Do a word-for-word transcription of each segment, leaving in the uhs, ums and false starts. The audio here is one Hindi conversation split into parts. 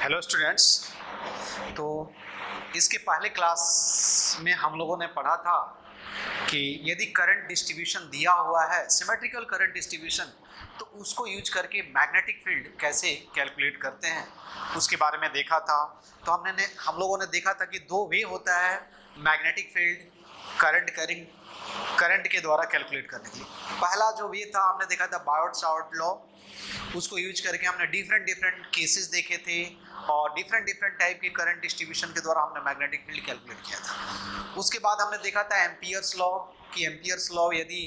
Hello students. तो इसके पहले क्लास में हम लोगों ने पढ़ा था कि यदि करंट डिस्ट्रीब्यूशन दिया हुआ है, सिमेट्रिकल करंट डिस्ट्रीब्यूशन, तो उसको यूज करके मैग्नेटिक फील्ड कैसे कैलकुलेट करते हैं उसके बारे में देखा था। तो हमने ने हम लोगों ने देखा था कि दो वे होता है magnetic field current carrying current के द्वारा कैलकुलेट करने के लिए। पहला जो वे था हमने देखा था बायोट-सावर्ट लॉ, उसको यूज करके हमने डिफरेंट डिफरेंट केसेस देखे थे और डिफरेंट डिफरेंट टाइप के करंट डिस्ट्रीब्यूशन के द्वारा हमने मैग्नेटिक फील्ड कैलकुलेट किया था। उसके बाद हमने देखा था एम्पियर्स लॉ कि एम्पियर्स लॉ यदि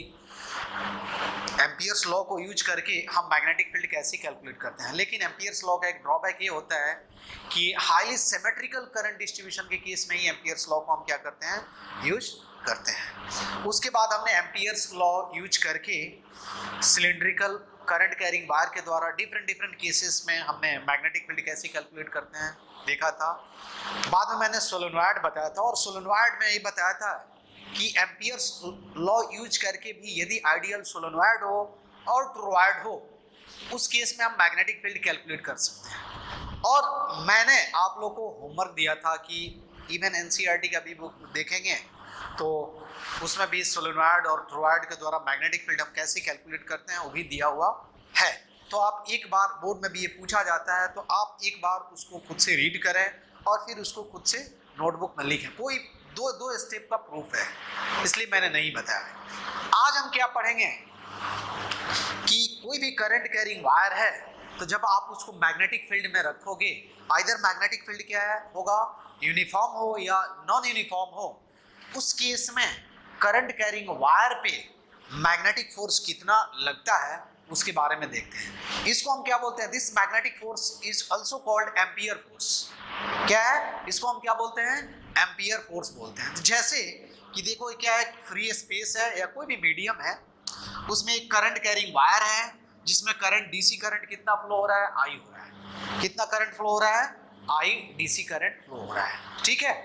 एम्पियर्स लॉ को यूज करके हम मैग्नेटिक फील्ड कैसे कैलकुलेट करते हैं। लेकिन एम्पियर्स लॉ का एक ड्रॉबैक ये होता है कि हाईली सिमेट्रिकल करंट डिस्ट्रीब्यूशन के केस में ही एम्पियर्स लॉ को हम क्या करते हैं, यूज करते हैं। उसके बाद हमने एम्पियर्स लॉ यूज करके सिलिंड्रिकल करंट कैरिंग वायर के द्वारा डिफरेंट डिफरेंट केसेस में हमने मैग्नेटिक फील्ड कैसे कैलकुलेट करते हैं देखा था। बाद में मैंने सोलेनॉइड बताया था और सोलेनॉइड में ये बताया था कि एम्पियर्स लॉ यूज करके भी यदि आइडियल सोलेनॉइड हो और टोरॉइड हो, उस केस में हम मैग्नेटिक फील्ड कैलकुलेट कर सकते हैं। और मैंने आप लोग को होमवर्क दिया था कि इवन एनसीईआरटी का भी बुक देखेंगे तो उसमें भी सोलेनॉइड और टोरॉइड के द्वारा मैग्नेटिक फील्ड हम कैसे कैलकुलेट करते हैं वो भी दिया हुआ है। तो आप एक बार बोर्ड में भी ये पूछा जाता है तो आप एक बार उसको खुद से रीड करें और फिर उसको खुद से नोटबुक में लिखें। कोई दो दो स्टेप का प्रूफ है, इसलिए मैंने नहीं बताया। आज हम क्या पढ़ेंगे कि कोई भी करंट कैरिंग वायर है तो जब आप उसको मैग्नेटिक फील्ड में रखोगे, आइदर मैग्नेटिक फील्ड क्या है होगा, यूनिफॉर्म हो या नॉन यूनिफॉर्म हो, उस केस में करंट कैरिंग वायर पे मैग्नेटिक फोर्स कितना लगता है उसके बारे में देखते हैं। इसको हम क्या बोलते हैं, this magnetic force is also called Ampere force. क्या है, इसको हम क्या बोलते हैं, एम्पियर फोर्स बोलते हैं। तो जैसे कि देखो क्या है, फ्री स्पेस है या कोई भी मीडियम है, उसमें एक करंट कैरिंग वायर है जिसमें करंट डीसी करंट कितना फ्लो हो रहा है, आई हो रहा है। कितना करंट फ्लो हो रहा है, आई डीसी करंट फ्लो हो रहा है। ठीक है,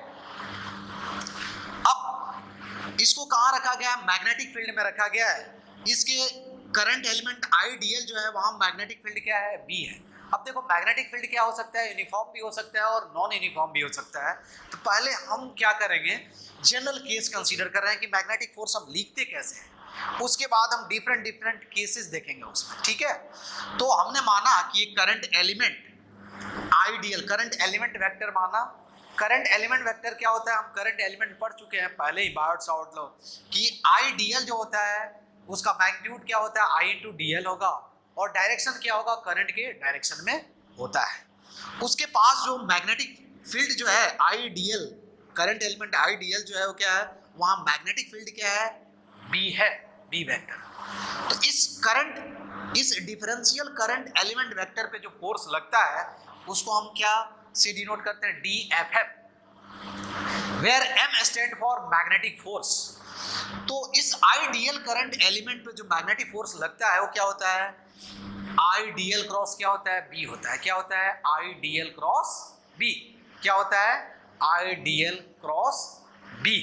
अब इसको कहाँ रखा गया है, मैग्नेटिक फील्ड में रखा गया है। इसके करंट एलिमेंट आई डीएल जो है वहां मैग्नेटिक फील्ड क्या है, बी है। अब देखो मैग्नेटिक फील्ड क्या हो सकता है, यूनिफॉर्म भी हो सकता है और नॉन यूनिफॉर्म भी हो सकता है। तो पहले हम क्या करेंगे, जनरल केस कंसीडर कर रहे हैं कि मैग्नेटिक फोर्स हम लिखते कैसे हैं, उसके बाद हम डिफरेंट डिफरेंट केसेस देखेंगे उसमें। ठीक है, तो हमने माना कि एक current element ideal current element vector माना। करंट एलिमेंट वेक्टर क्या होता है, हम करंट एलिमेंट पढ़ चुके हैं पहले ही बायोट-सावर्ट लॉ कि आई डीएल जो होता है उसका मैग्नीट्यूड क्या होता है, आई इंटू डीएल होगा और डायरेक्शन क्या होगा, करंट के डायरेक्शन में होता है। उसके पास जो मैग्नेटिक फील्ड जो है I DL, current element I DL जो है वो क्या है, वहां मैग्नेटिक फील्ड क्या है, बी है, बी वेक्टर। तो इस करंट इस डिफरेंशियल करंट एलिमेंट वेक्टर पे जो फोर्स लगता है उसको हम क्या से डिनोट करते हैं, D F F, where M stand for magnetic force. तो इस आइडियल करंट एलिमेंट पे जो मैग्नेटिक फोर्स लगता है वो क्या होता है, आइडियल क्रॉस क्या होता है, बी होता है। क्या होता है, आइडियल क्रॉस बी। क्या होता है, आइडियल क्रॉस बी।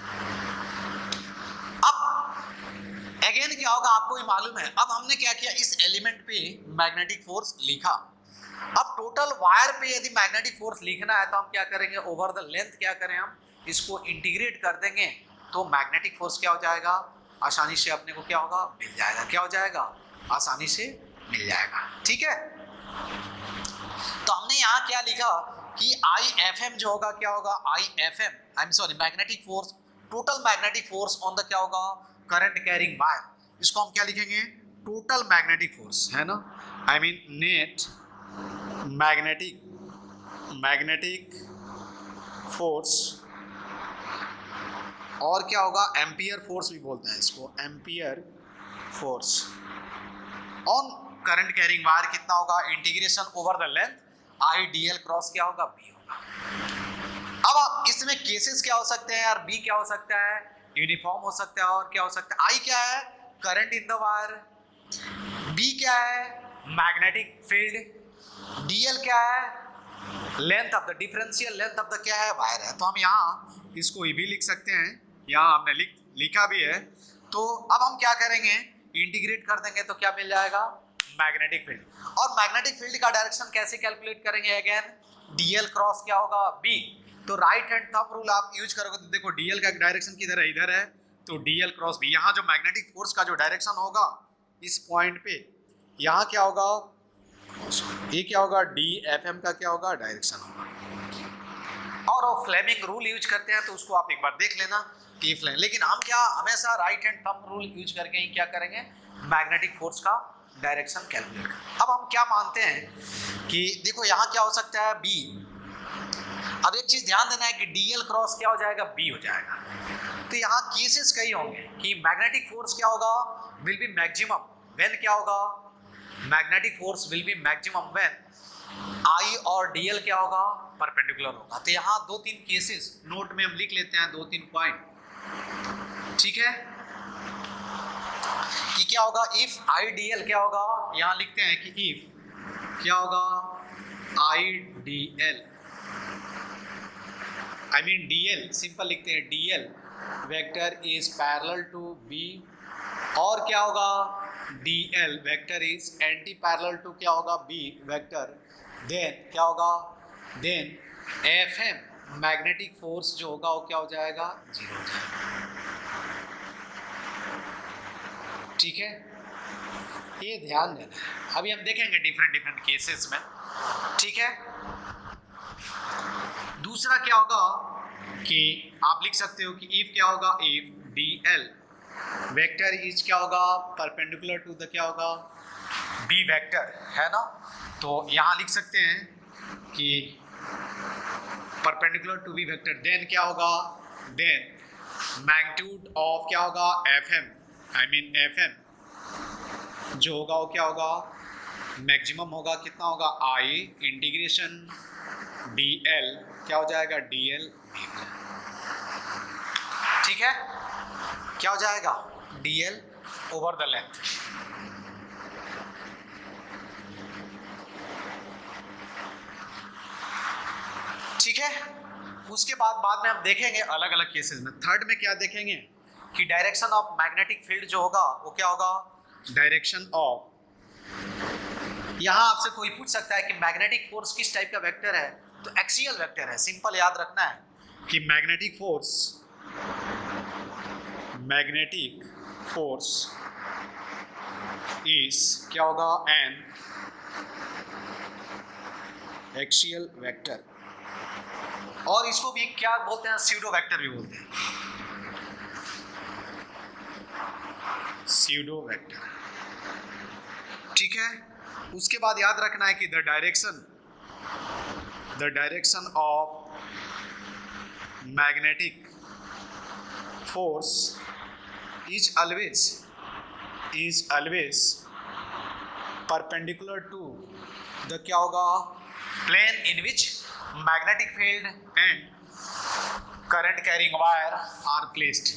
अब अगेन क्या होगा आपको ही मालूम है। अब हमने क्या किया, इस एलिमेंट पे मैग्नेटिक फोर्स लिखा। अब टोटल वायर पे यदि मैग्नेटिक फोर्स लिखना है तो हम क्या करेंगे, ओवर द लेंथ क्या करें, हम इसको इंटीग्रेट कर देंगे तो मैग्नेटिक फोर्स क्या हो जाएगा, आसानी से अपने को क्या होगा, मिल जाएगा। क्या हो जाएगा, आसानी से मिल जाएगा। ठीक है, तो हमने यहाँ क्या लिखा कि आई एफ एम जो होगा क्या होगा, I F M I M sorry magnetic force, total magnetic force on the क्या होगा, करंट कैरिंग वायर। इसको हम क्या लिखेंगे, टोटल मैग्नेटिक फोर्स है ना, I mean net magnetic magnetic force, और क्या होगा, एम्पियर फोर्स भी बोलते हैं इसको, Ampere force on current carrying wire कितना होगा, integration over the length I DL cross क्या होगा, बी होगा। अब इसमें केसेस क्या हो सकते हैं यार, बी क्या हो सकता है, यूनिफॉर्म हो सकता है, और क्या हो सकता है, आई क्या है, current in the wire, B क्या है, मैग्नेटिक फील्ड, डीएल क्या है, length of the differential length of the क्या है, वायर है। तो हम यहाँ इसको भी लिख सकते हैं, यहाँ हमने लिख लिखा भी है। तो अब हम क्या करेंगे, इंटीग्रेट कर देंगे तो क्या मिल जाएगा, मैग्नेटिक फील्ड। और मैग्नेटिक फील्ड का डायरेक्शन कैसे कैलकुलेट करेंगे, अगेन डीएल क्रॉस क्या होगा बी। तो राइट हैंड थंब रूल आप यूज करोगे तो देखो डीएल का डायरेक्शन किधर है, इधर है, तो डीएल क्रॉस बी। यहाँ जो मैग्नेटिक फोर्स का जो डायरेक्शन होगा इस पॉइंट पे, यहाँ क्या होगा, ये क्या होगा, डी एफ एम का क्या होगा, डायरेक्शन होगा। और वो फ्लेमिंग रूल यूज करते हैं तो उसको आप एक बार देख लेना कि फ्लेम, लेकिन हम क्या हमेशा right hand thumb rule use करके ही क्या करेंगे, मैग्नेटिक फोर्स का डायरेक्शन कैलकुलेट करें। अब हम क्या मानते हैं कि देखो यहाँ क्या हो सकता है, बी। अब एक चीज ध्यान देना है कि डीएल क्रॉस क्या हो जाएगा, बी हो जाएगा। तो यहाँ केसेस कई होंगे कि मैग्नेटिक फोर्स क्या होगा, विल बी मैक्सिमम व्हेन क्या होगा, magnetic force will be maximum when I और डीएल क्या होगा, परपेंडिकुलर होगा। तो यहाँ दो तीन केसेस नोट में हम लिख लेते हैं, दो तीन पॉइंट, ठीक है, कि क्या होगा, इफ आई डी एल क्या होगा, यहां लिखते हैं कि इफ क्या होगा, I D L, I mean D L, simple लिखते हैं D L vector is parallel to B, और क्या होगा, D L vector is anti parallel to क्या होगा, बी वेक्टर, देन क्या होगा, then F M magnetic force जो होगा वो क्या हो जाएगा, जीरो हो जाएगा। ठीक है, ये ध्यान देना है। अभी हम देखेंगे डिफरेंट डिफरेंट केसेस में, ठीक है। दूसरा क्या होगा कि आप लिख सकते हो कि इफ क्या होगा, if D L vector is क्या होगा, परपेंडिकुलर टू द क्या होगा, बी वेक्टर, है ना। तो यहां लिख सकते हैं कि perpendicular to B vector, then क्या होगा, देन मैग्नीट्यूड ऑफ क्या होगा, F M, I mean F M जो होगा वो क्या होगा, मैक्सिमम होगा, कितना होगा, आई इंटीग्रेशन डी एल क्या हो जाएगा, डी एल, ठीक है, क्या हो जाएगा, D L over the length. ठीक है, उसके बाद बाद में हम देखेंगे अलग अलग केसेस में। थर्ड में क्या देखेंगे कि डायरेक्शन ऑफ मैग्नेटिक फील्ड जो होगा वो क्या होगा, डायरेक्शन ऑफ, यहां आपसे कोई पूछ सकता है कि मैग्नेटिक फोर्स किस टाइप का वेक्टर है, तो एक्सियल वेक्टर है। सिंपल याद रखना है कि magnetic force, magnetic force is क्या होगा, एन एक्सियल वेक्टर, और इसको भी क्या बोलते हैं, स्यूडो वेक्टर भी बोलते हैं, स्यूडो वेक्टर। ठीक है, उसके बाद याद रखना है कि the direction the direction of magnetic force is always is always perpendicular to the क्या होगा, plane in which magnetic field and current carrying wire are placed.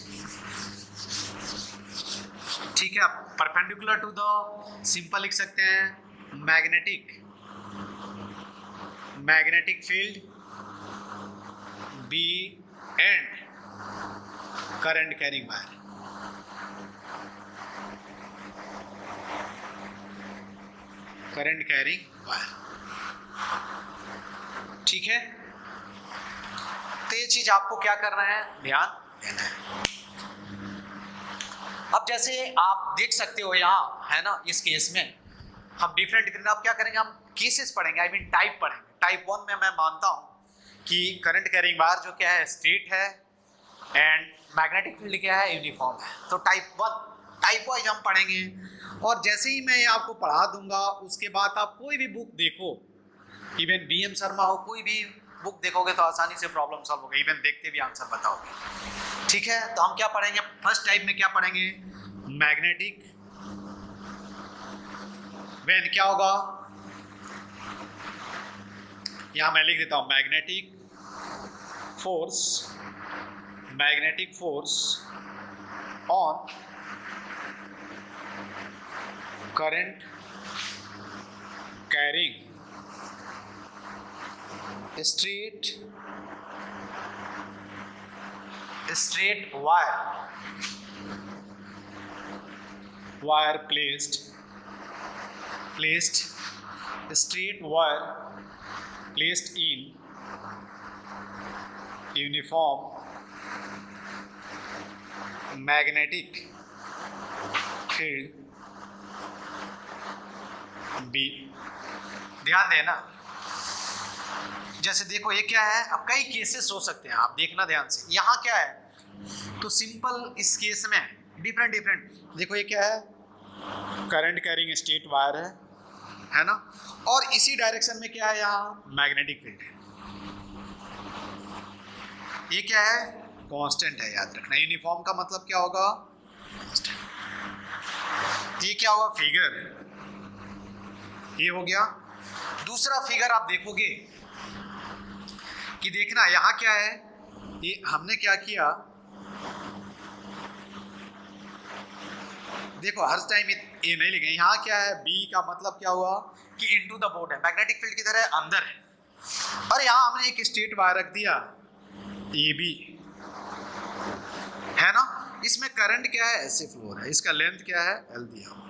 ठीक है, परपेंडिकुलर टू द, सिंपल लिख सकते हैं, magnetic magnetic field B and current carrying wire. Current carrying wire, ठीक है। तो ये चीज आपको क्या करना है, ध्यान देना है। अब जैसे आप देख सकते हो यहाँ, है ना, इस केस में हम डिफरेंट डिफरेंट अब क्या करेंगे, हम केसेस पढ़ेंगे, आई मीन टाइप पढ़ेंगे। टाइप वन में मैं मानता हूँ कि करंट कैरिंग वायर जो क्या है, स्ट्रेट है, एंड मैग्नेटिक फील्ड क्या है, यूनिफॉर्म है। तो टाइप वन, टाइप वाइज हम पढ़ेंगे, और जैसे ही मैं ये आपको पढ़ा दूंगा उसके बाद आप कोई भी बुक देखो, इवन बी एम शर्मा हो, कोई भी बुक देखोगे तो आसानी से प्रॉब्लम सॉल्व होगा, इवन देखते भी आंसर बताओगे। ठीक है, तो हम क्या पढ़ेंगे, फर्स्ट टाइप में क्या पढ़ेंगे, मैग्नेटिक, व्हेन क्या होगा, यहां मैं लिख देता हूं, magnetic force magnetic force on current carrying straight straight wire wire placed placed straight wire placed in uniform magnetic field B. ध्यान देना, जैसे देखो ये क्या है, अब कई केसेस हो सकते हैं, आप देखना ध्यान से। यहाँ क्या है, तो सिंपल इस केस में डिफरेंट डिफरेंट, देखो ये क्या है, करंट कैरिंग स्टेट वायर है है ना, और इसी डायरेक्शन में क्या है, यहाँ मैग्नेटिक फील्ड है। ये क्या है, कांस्टेंट है, याद रखना। यूनिफॉर्म का मतलब क्या होगा, कांस्टेंट। ये क्या हुआ, फिगर, ये हो गया। दूसरा फिगर आप देखोगे कि देखना यहां क्या है, ये हमने क्या किया, देखो हर टाइम ये नहीं लिखे, यहाँ क्या है, बी का मतलब क्या हुआ कि इनटू द बोर्ड है, मैग्नेटिक फील्ड किधर है, अंदर है, और यहाँ हमने एक स्ट्रेट वायर रख दिया ए बी, है ना। इसमें करंट क्या है, ऐसे फ्लो हो रहा है, इसका लेंथ क्या है, एल दिया हुआ,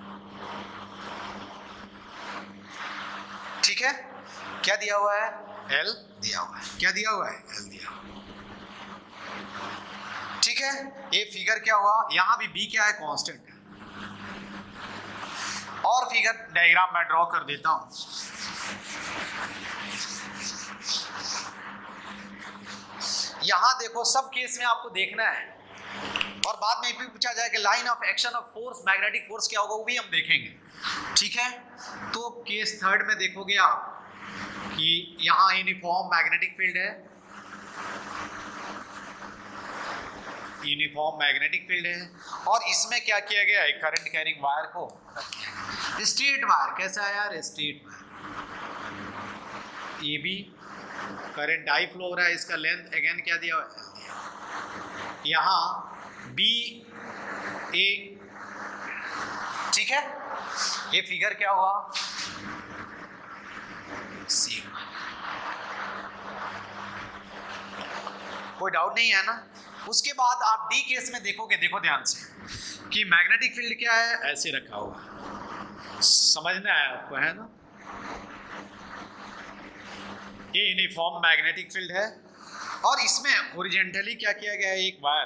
ठीक है, क्या दिया हुआ है, एल दिया हुआ है, क्या दिया हुआ है, एल दिया हुआ, ठीक है। ये फिगर क्या हुआ, यहां भी बी क्या है, कांस्टेंट है। और फिगर डायग्राम मैं ड्रॉ कर देता हूं, यहां देखो सब केस में आपको देखना है, और बाद में भी पूछा जाए कि line of action of force, magnetic force क्या होगा, वो भी हम देखेंगे, ठीक है। तो केस थर्ड में देखोगे आप कि यहां यूनिफॉर्म मैग्नेटिक फील्ड है, यूनिफॉर्म मैग्नेटिक फील्ड है, और इसमें क्या किया गया है, करंट कैरिंग वायर को रख दिया गया, स्ट्रेट वायर, कैसा है यार, straight wire, A B, current I flow हो रहा है, इसका लेंथ अगेन क्या दिया हुआ है, यहाँ बी ए, ठीक है। ये फिगर क्या हुआ, सी। कोई डाउट नहीं है ना। उसके बाद आप डी केस में देखोगे, देखो ध्यान से कि मैग्नेटिक फील्ड क्या है, ऐसे रखा हुआ है, समझना है आपको, है ना। ये यूनिफॉर्म मैग्नेटिक फील्ड है, और इसमें हॉरिजॉन्टली क्या किया गया है, एक wire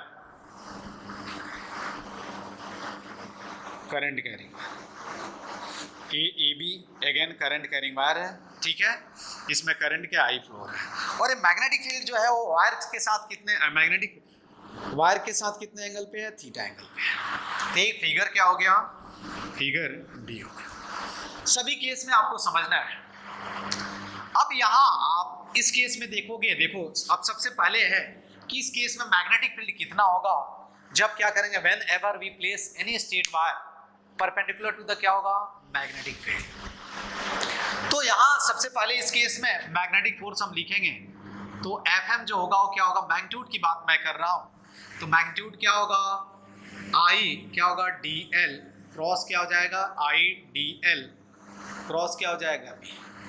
current carrying, A A B again current carrying wire है, ठीक है। इसमें करंट के आई फ्लो रहा है, और ये मैग्नेटिक फील्ड जो है वो वायर के साथ कितने, मैग्नेटिक वायर के साथ कितने एंगल पे है, थीटा एंगल पे है। तो एक फिगर क्या हो गया, फिगर डी हो गया। सभी केस में आपको समझना है। अब यहाँ आप इस केस में देखोगे, देखो अब सबसे पहले है कि इस केस में मैग्नेटिक फील्ड कितना होगा, जब क्या करेंगे, whenever we place any straight wire perpendicular to the क्या होगा, मैग्नेटिक फील्ड। तो यहाँ सबसे पहले इस केस में मैग्नेटिक फोर्स हम लिखेंगे, तो एफ एम जो होगा वो क्या होगा, मैग्नीट्यूड की बात मैं कर रहा हूँ, तो मैग्नीट्यूड क्या होगा, आई क्या होगा, डी एल क्रॉस क्या हो जाएगा, आई डी एल क्रॉस क्या हो जाएगा, बी।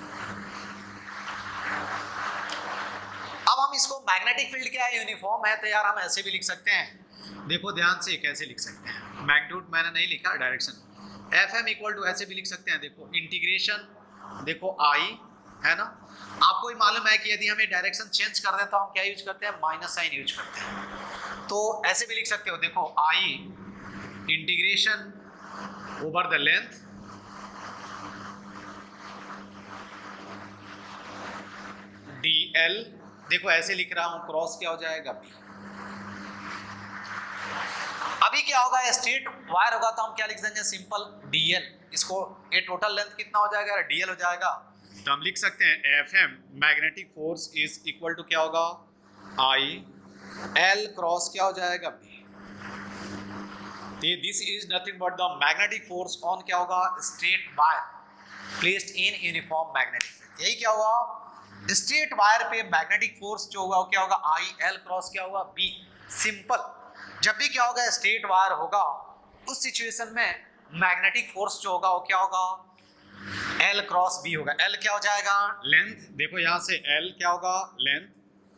अब हम इसको मैग्नेटिक फील्ड क्या है, यूनिफॉर्म है, तो यार हम ऐसे भी लिख सकते हैं, देखो ध्यान से कैसे लिख सकते हैं, मैग्नीट्यूड मैंने नहीं लिखा, direction F M equal to ऐसे भी लिख सकते हैं, देखो इंटीग्रेशन, देखो आई, है ना। आपको ही मालूम है कि यदि हमें डायरेक्शन चेंज कर देता हूं, क्या यूज करते हैं, माइनस साइन यूज करते हैं, तो ऐसे भी लिख सकते हो, देखो I integration over the length D L, देखो ऐसे लिख रहा हूं, क्रॉस क्या हो जाएगा, बी। अभी क्या होगा, स्ट्रेट वायर होगा तो हम क्या लिख देंगे, सिंपल डीएल, इसको ये टोटल लेंथ कितना हो जाएगा, डीएल हो जाएगा, तो हम लिख सकते हैं F M magnetic force is equal to क्या होगा, आई एल क्रॉस क्या हो जाएगा, B. This is nothing but the magnetic force on क्या होगा, straight wire placed in uniform magnetic field. यही क्या हुआ, स्ट्रेट वायर पे मैग्नेटिक फोर्स जो होगा वो क्या होगा, आई एल क्रॉस क्या होगा, बी। सिंपल, जब भी क्या होगा, स्ट्रेट वायर होगा, उस सिचुएशन में मैग्नेटिक फोर्स जो होगा वो क्या होगा, एल क्रॉस बी होगा। एल क्या हो जाएगा, लेंथ, देखो यहां से एल क्या होगा, लेंथ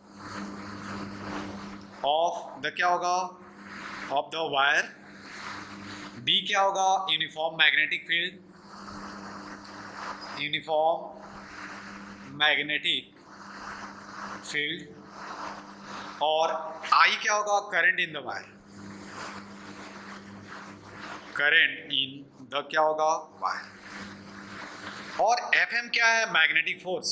ऑफ द क्या होगा, ऑफ द वायर, बी क्या होगा, uniform magnetic field, uniform magnetic field, और आई क्या होगा, current in the wire, current in the क्या होगा, वायर, और एफ एम क्या है, मैग्नेटिक फोर्स।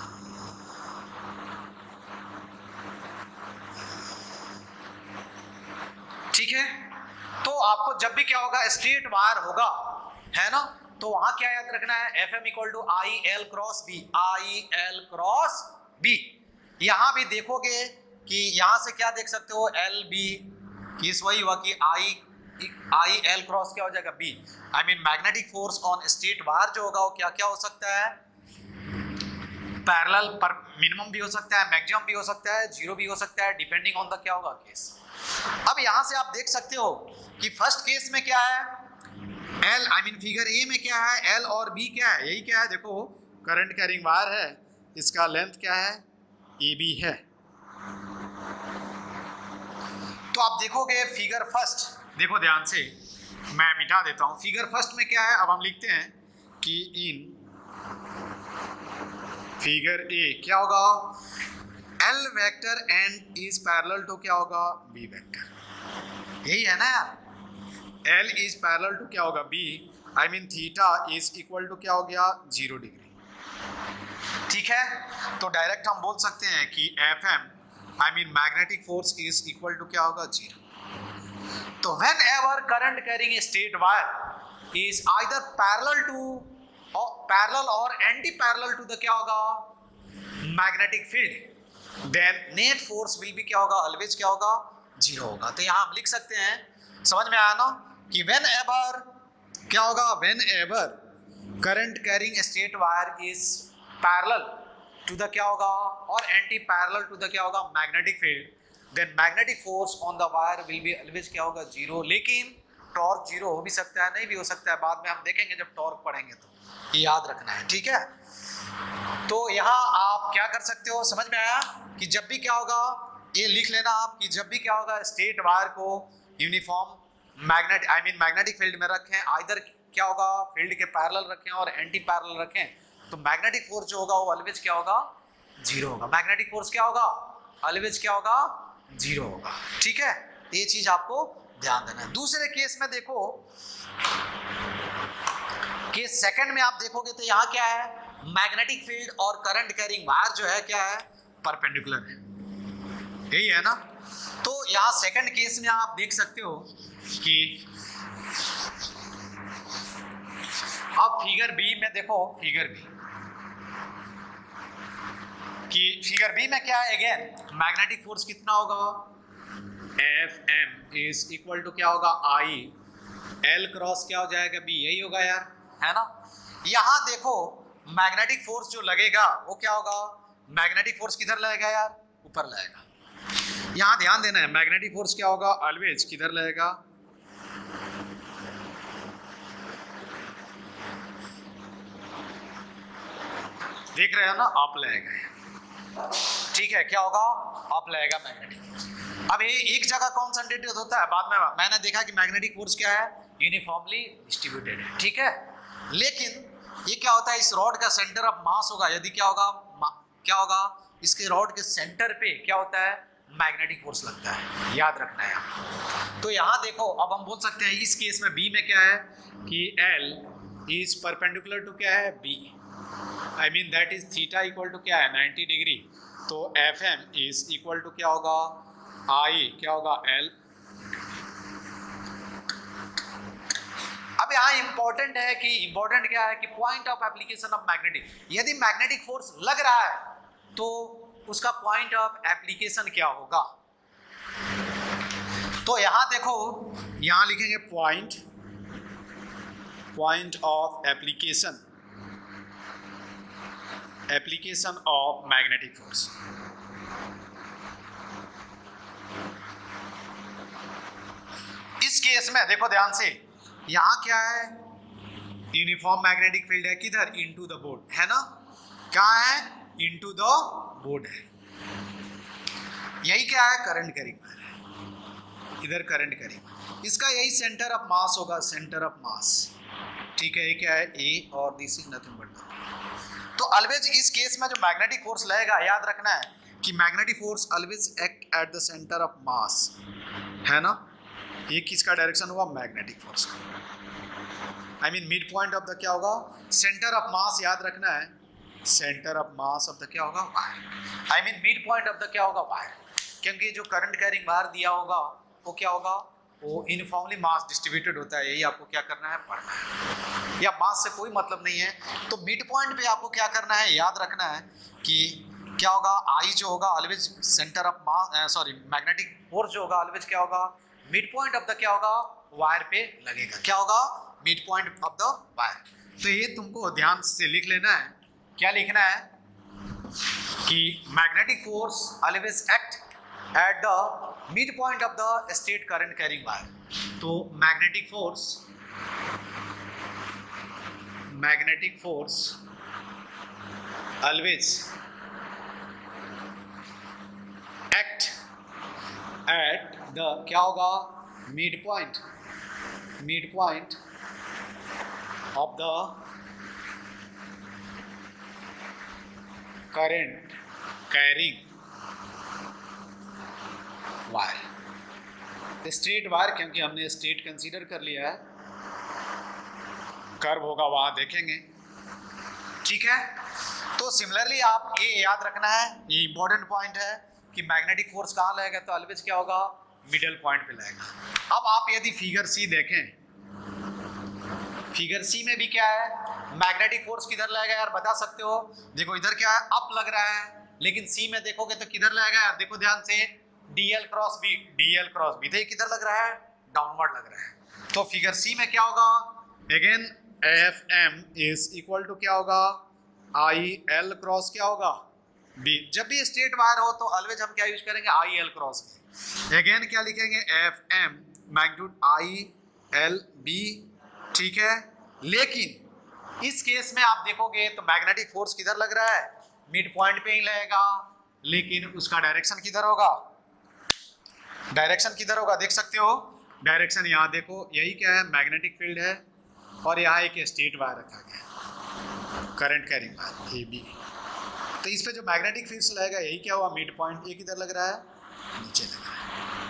ठीक है, तो आपको जब भी क्या होगा, स्ट्रेट वायर होगा, है ना, तो वहां क्या याद रखना है, F M equal to I L cross B, I L cross B. यहां भी देखोगे कि यहां से क्या देख सकते हो, एल बी, केस वही हुआ कि आई आई एल क्रॉस क्या हो जाएगा, B. I mean magnetic force on straight wire जो होगा वो क्या क्या हो सकता है, पैरेलल पर मिनिमम भी हो सकता है, मैक्सिमम भी हो सकता है, जीरो भी हो सकता है, डिपेंडिंग ऑन द क्या होगा केस। अब यहां से आप देख सकते हो कि फर्स्ट केस में क्या है, L, I mean figure A में क्या है, एल और बी क्या है, यही क्या है, देखो करंट कैरिंग वायर है, इसका लेंथ क्या है, ए बी है। तो आप देखोगे फिगर फर्स्ट, देखो ध्यान से, मैं मिटा देता हूं, फिगर फर्स्ट में क्या है, अब हम लिखते हैं कि इन फिगर ए क्या होगा, L vector and is parallel to क्या होगा, बी वेक्टर, यही है ना यार, L इज पैरेलल टू क्या होगा, B, I mean theta is equal to क्या हो गया, जीरो डिग्री। ठीक है, तो डायरेक्ट हम बोल सकते हैं कि F M, I mean magnetic force is equal to क्या होगा, जीरो। तो whenever current carrying a straight wire is either parallel to और पैरेलल और एंटी पैरेलल टू द क्या होगा, magnetic field, then net force will be क्या होगा, ऑलवेज क्या होगा, जीरो होगा। तो यहां हम लिख सकते हैं, समझ में आया ना, कि व्हेन एवर क्या होगा, whenever current carrying straight wire is parallel to the क्या होगा, और एंटी पैरेलल टू द क्या होगा, magnetic field, then magnetic force on the wire will be always क्या होगा, जीरो। लेकिन टॉर्क जीरो हो भी सकता है, नहीं भी हो सकता है, बाद में हम देखेंगे जब टॉर्क पढ़ेंगे, तो ये याद रखना है। ठीक है, तो यहाँ आप क्या कर सकते हो, समझ में आया कि जब भी क्या होगा, ये लिख लेना आप कि जब भी क्या होगा, स्ट्रेट वायर को uniform magnet I mean magnetic field में रखें, आइदर क्या होगा, फील्ड के पैरेलल रखें और एंटी पैरेलल रखें, तो मैग्नेटिक फोर्स जो होगा वो ऑलवेज क्या होगा, जीरो होगा। मैग्नेटिक फोर्स क्या होगा, ऑलवेज क्या होगा, जीरो होगा। ठीक है, ये चीज आपको ध्यान देना है। दूसरे केस में देखो, केस सेकंड में आप देखोगे तो यहाँ क्या है, मैग्नेटिक फील्ड और करंट कैरिंग वायर जो है क्या है, परपेंडिकुलर है, यही है ना। तो यहाँ सेकंड केस में आप देख सकते हो कि अब फिगर बी में देखो, फिगर बी कि फिगर बी में क्या है, अगेन मैग्नेटिक फोर्स कितना होगा, F M is equal to क्या होगा, आई एल क्रॉस क्या हो जाएगा, बी, यही होगा यार, है ना। यहां देखो मैग्नेटिक फोर्स जो लगेगा वो क्या होगा, मैग्नेटिक फोर्स किधर लगेगा यार, ऊपर लगेगा। यहां ध्यान देना है, मैग्नेटिक फोर्स क्या होगा, ऑलवेज किधर लगेगा, देख रहे हो ना, अप लगेगा। ठीक है, क्या होगा, अप लगेगा मैग्नेटिक फोर्स। अब ये एक जगह कॉन्सेंट्रेटेड होता है, बाद में मैंने देखा कि मैग्नेटिक फोर्स क्या है, यूनिफॉर्मली डिस्ट्रीब्यूटेड है। ठीक है, लेकिन ये क्या होता है, इस रॉड का सेंटर ऑफ मास होगा, यदि क्या होगा, क्या होगा, इसके रॉड के सेंटर पे क्या होता है, मैग्नेटिक फोर्स लगता है, याद रखना है आपको। तो यहाँ देखो, अब हम बोल सकते हैं इस केस में बी में क्या है कि L इज परपेंडिकुलर टू क्या है, B, I mean that is theta equal to क्या है, नाइंटी डिग्री। तो F M is equal to क्या होगा, आई क्या होगा, L। अब यहाँ इंपॉर्टेंट है कि इंपॉर्टेंट क्या है कि point of application of magnetic, यदि मैग्नेटिक फोर्स लग रहा है तो उसका पॉइंट ऑफ एप्लीकेशन क्या होगा। तो यहां देखो, यहां लिखेंगे point point of application application of magnetic force. इस केस में देखो ध्यान से, यहां क्या है, यूनिफॉर्म मैग्नेटिक फील्ड है, किधर, इनटू द बोर्ड, है ना, कहां है, इनटू द बोर्ड है। यही क्या है, करंट कैरिंग वायर है, इधर करंट कैरिंग, इसका यही सेंटर ऑफ मास होगा, सेंटर ऑफ मास। ठीक है, ये क्या है, ए, और दिस इज नथिंग बट। तो ऑलवेज इस केस में जो मैग्नेटिक फोर्स लगेगा, याद रखना है कि magnetic force always act at the centre of mass, है ना। ये किसका डायरेक्शन हुआ, मैग्नेटिक फोर्स का। I mean mid point of the क्या होगा, सेंटर ऑफ मास, याद रखना है centre of mass of the क्या होगा, wire. I mean mid point of the क्या होगा, वायर, क्योंकि जो करंट कैरिंग वायर दिया होगा वो क्या होगा, वो यूनिफॉर्मली मास डिस्ट्रीब्यूटेड होता है। यही आपको क्या करना है, पढ़ना है, या मास से कोई मतलब नहीं है। तो मिड पॉइंट पे आपको क्या करना है, याद रखना है कि क्या होगा, आई जो होगा always centre of mass, sorry magnetic force जो होगा ऑलवेज क्या होगा, मिड पॉइंट ऑफ द क्या होगा, वायर पे लगेगा। क्या होगा, mid point of the wire. तो ये तुमको ध्यान से लिख लेना है। क्या लिखना है कि magnetic force always act at the mid point of the straight current carrying wire. तो magnetic force magnetic force always act at the क्या होगा, mid point mid point of the current carrying wire. Straight wire, क्योंकि हमने स्ट्रेट कंसीडर कर लिया है, कर्व होगा वहां देखेंगे, ठीक है। तो सिमिलरली आप ये याद रखना है, ये इंपॉर्टेंट पॉइंट है कि मैग्नेटिक फोर्स कहाँ लगेगा, तो ऑलवेज क्या होगा, मिडल पॉइंट पे लगेगा। अब आप यदि फिगर सी देखें, फिगर सी में भी क्या है, मैग्नेटिक फोर्स किधर लगेगा यार, बता सकते हो। देखो इधर क्या है, अप लग रहा है, लेकिन सी में देखोगे तो किधर लगेगा यार, देखो ध्यान से, D L cross B, D L cross B, तो ये किधर लग रहा है, डाउनवर्ड लग रहा है। तो फिगर सी में क्या होगा, again F M is equal to क्या होगा, आई एल क्रॉस क्या होगा, बी। जब भी स्ट्रेट वायर हो तो ऑलवेज हम क्या यूज करेंगे, I L cross B. Again क्या लिखेंगे, F M magnitude I L B, ठीक है। लेकिन इस केस में आप देखोगे तो मैग्नेटिक फोर्स किधर लग रहा है, मिड पॉइंट पे ही लगेगा, लेकिन उसका डायरेक्शन किधर होगा, डायरेक्शन किधर होगा, देख सकते हो डायरेक्शन, यहाँ देखो, यही क्या है, मैग्नेटिक फील्ड है, और यहाँ एक स्ट्रेट वायर रखा गया, current carrying wire A B. तो इस पे जो मैग्नेटिक फील्ड लगेगा, यही क्या हुआ, मिड पॉइंट, ये किधर लग रहा है, नीचे लग रहा है।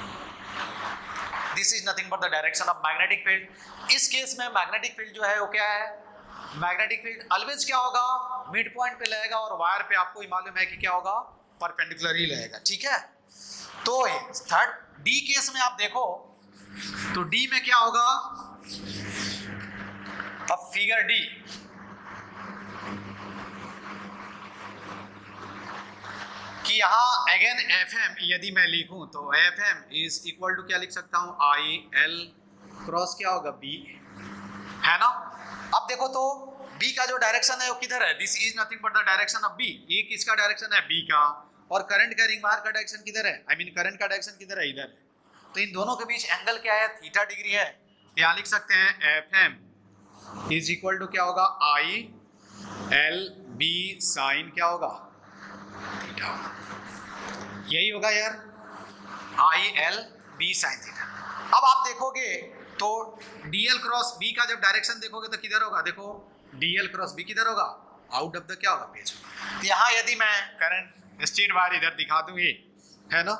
This is nothing but the direction of magnetic field. इस केस में मैग्नेटिक फील्ड जो है वो क्या है, मैग्नेटिक फील्ड ऑलवेज क्या होगा, मिड पॉइंट पे लगेगा, और वायर पे आपको ही मालूम है कि क्या होगा, परपेंडिकुलर ही लगेगा, ठीक है। तो थर्ड डी केस में आप देखो तो डी में क्या होगा, अब फिगर डी, कि यहां अगेन एफ एम यदि मैं लिखूं तो F M is equal to क्या लिख सकता हूं, आई एल क्रॉस क्या होगा, बी, है ना। अब देखो तो बी का जो डायरेक्शन है वो किधर है, this is nothing but the direction of B. ये किसका डायरेक्शन है, बी का, और करंट कैरिंग वायर का डायरेक्शन किधर है, आई मीन करंट का डायरेक्शन किधर है, इधर। तो इन दोनों के बीच एंगल क्या है, थीटा डिग्री है। यहाँ लिख सकते हैं F M is equal to क्या होगा, आई एल बी साइन क्या होगा, थीटा। यही होगा यार, I L B sine theta. अब आप देखोगे तो डीएल क्रॉस बी का जब डायरेक्शन देखोगे तो किधर होगा, देखो डीएल क्रॉस बी किधर होगा, आउट ऑफ द क्या होगा, पेज होगा। तो यहाँ यदि मैं करंट स्ट्रेट वायर इधर दिखा दूं, ये है ना,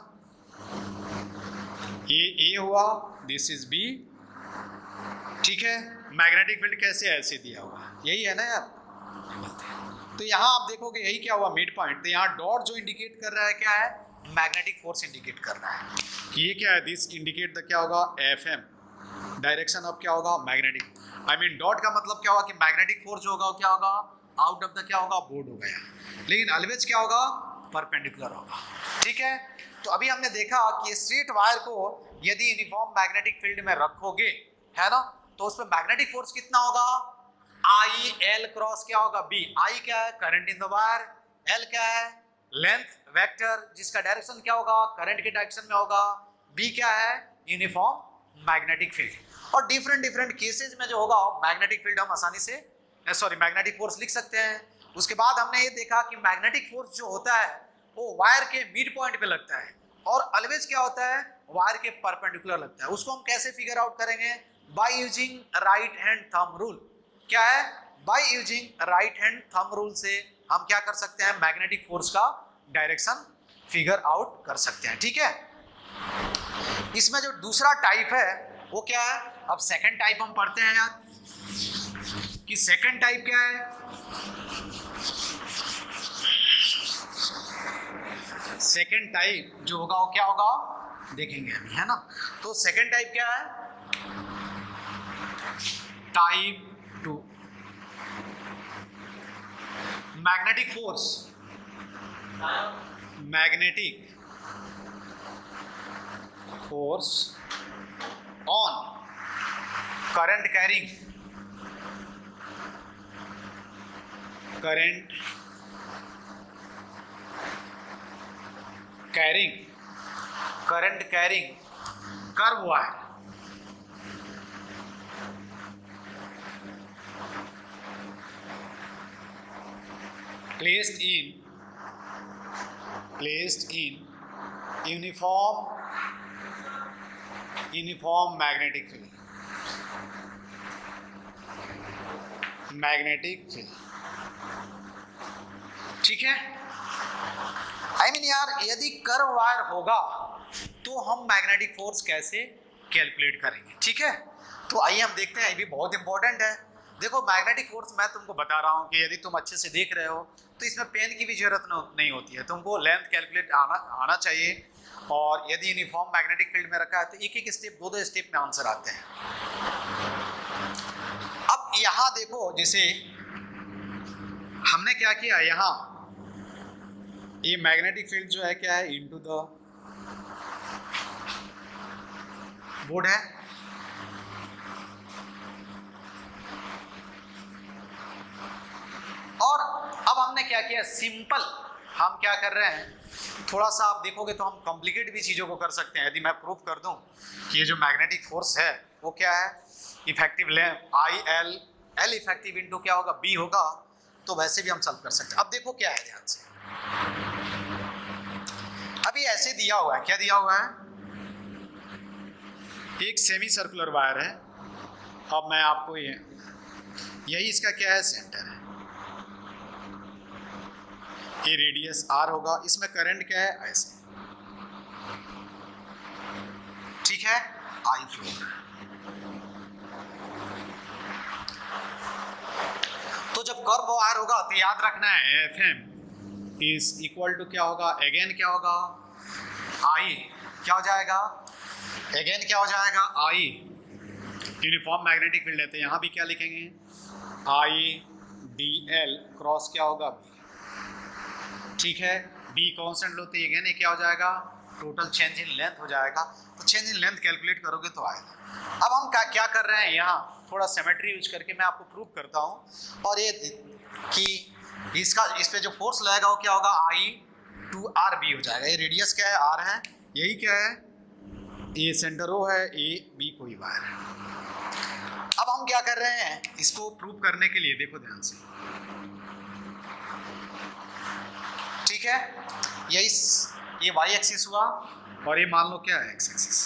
ये ए हुआ, दिस इज बी, ठीक है। मैग्नेटिक फील्ड कैसे ऐसे दिया हुआ, यही है ना यार। तो यहाँ आप देखोगे यही क्या हुआ, मिड पॉइंट। तो यहाँ डॉट जो इंडिकेट कर रहा है क्या है, मैग्नेटिक फोर्स इंडिकेट कर रहा है। ये क्या है, दिस इंडिकेट द क्या होगा, एफ एम, डायरेक्शन ऑफ क्या होगा, मैग्नेटिक। आई मीन डॉट का मतलब क्या होगा कि मैग्नेटिक फोर्स जो होगा वो क्या होगा, आउट ऑफ द क्या होगा, बोर्ड हो गया, लेकिन ऑलवेज क्या होगा, परपेंडिकुलर होगा, ठीक है। तो अभी हमने देखा कि स्ट्रेट वायर को यदि यूनिफॉर्म मैग्नेटिक फील्ड में रखोगे, है ना, तो उसमें मैग्नेटिक फोर्स कितना होगा, आई एल क्रॉस क्या होगा, बी। आई क्या है, current in the wire, L क्या है, लेंथ वेक्टर, जिसका डायरेक्शन क्या होगा, करंट के डायरेक्शन में होगा, बी क्या है, यूनिफॉर्म मैग्नेटिक फील्ड। और डिफरेंट डिफरेंट केसेस में जो होगा मैग्नेटिक फील्ड हम आसानी से, सॉरी मैग्नेटिक फोर्स लिख सकते हैं। उसके बाद हमने ये देखा कि मैग्नेटिक फोर्स जो होता है वो वायर के मिड पॉइंट पे लगता है, और ऑलवेज क्या होता है, वायर के परपेंडिकुलर लगता है। उसको हम कैसे फिगर आउट करेंगे, by using right hand thumb rule. क्या है, by using right hand thumb rule से हम क्या कर सकते हैं, मैग्नेटिक फोर्स का डायरेक्शन फिगर आउट कर सकते हैं। ठीक है, इसमें जो दूसरा टाइप है वो क्या है? अब सेकंड टाइप हम पढ़ते हैं यार कि सेकंड टाइप क्या है। सेकंड टाइप जो होगा वो क्या होगा देखेंगे अभी, है ना। तो सेकंड टाइप क्या है? Type two magnetic force, magnetic force on current carrying, current carrying current carrying curve wire, placed in placed in uniform uniform magnetic field, magnetic field. ठीक है, आई मीन यार यदि कर्व वायर होगा तो हम मैग्नेटिक फोर्स कैसे कैलकुलेट करेंगे। ठीक है, तो आइए हम देखते हैं, ये भी बहुत इंपॉर्टेंट है। देखो मैग्नेटिक फोर्स मैं तुमको बता रहा हूँ कि यदि तुम अच्छे से देख रहे हो तो इसमें पेन की भी जरूरत नहीं होती है, तुमको लेंथ कैलकुलेट आना आना चाहिए। और यदि यूनिफॉर्म मैग्नेटिक फील्ड में रखा है तो एक एक स्टेप, दो दो स्टेप में आंसर आते हैं। अब यहाँ देखो, जैसे हमने क्या किया, यहाँ ये मैग्नेटिक फील्ड जो है क्या है, इनटू द बोर्ड है। और अब हमने क्या किया, सिंपल हम क्या कर रहे हैं, थोड़ा सा आप देखोगे तो हम कॉम्प्लिकेट भी चीज़ों को कर सकते हैं। यदि मैं प्रूफ कर दूं कि ये जो मैग्नेटिक फोर्स है वो क्या है, effective length I L, L effective into क्या होगा, बी होगा, तो वैसे भी हम सॉल्व कर सकते हैं। अब देखो क्या है, ध्यान से, अभी ऐसे दिया हुआ है, क्या दिया हुआ है, एक सेमी सर्कुलर वायर है। अब मैं आपको ये, यही इसका क्या है, सेंटर है, ये रेडियस आर होगा, इसमें करंट क्या है, ऐसे, ठीक है, आई फ्लो। तो जब कर्व वायर होगा तो याद रखना है F M is equal to क्या होगा, अगेन क्या होगा, आई, क्या हो जाएगा, अगेन क्या हो जाएगा, आई, यूनिफॉर्म मैग्नेटिक फील्ड है तो यहाँ भी क्या लिखेंगे, आई डी एल क्रॉस क्या होगा, ठीक है, बी कांस्टेंट लो तो अगेन क्या हो जाएगा, टोटल चेंज इन लेंथ हो जाएगा। तो चेंज इन लेंथ कैलकुलेट करोगे तो आएगा। अब हम क्या क्या कर रहे हैं, यहाँ थोड़ा सिमेट्री यूज करके मैं आपको प्रूव करता हूँ। और ये कि इसका, इस पे जो फोर्स लगेगा वो क्या होगा, आई टू आर बी हो जाएगा। ये रेडियस क्या है, आर है, यही क्या है, ये सेंटर ओ है, ए बी कोई वायर है। अब हम क्या कर रहे हैं, इसको प्रूव करने के लिए देखो ध्यान से, ठीक है, यही ये वाई एक्सिस हुआ और ये मान लो क्या है, एक्स एक्सिस।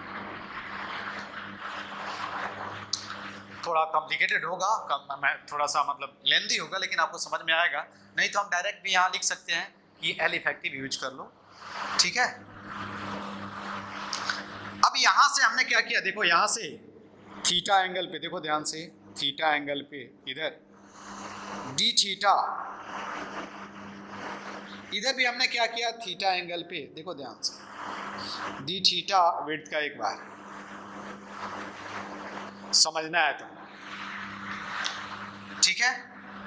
थोड़ा कॉम्प्लिकेटेड होगा, कम, मैं थोड़ा सा मतलब लेंथी होगा, लेकिन आपको समझ में आएगा। नहीं तो हम डायरेक्ट भी यहाँ लिख सकते हैं कि एल इफेक्टिव यूज कर लो, ठीक है। अब यहाँ से हमने क्या किया, देखो यहाँ से थीटा एंगल पे, देखो ध्यान से, थीटा एंगल पे इधर डी थीटा, इधर भी हमने क्या किया, थीटा एंगल पे, देखो ध्यान से, डी थीटा विड्थ का एक बार समझना है तो, ठीक है।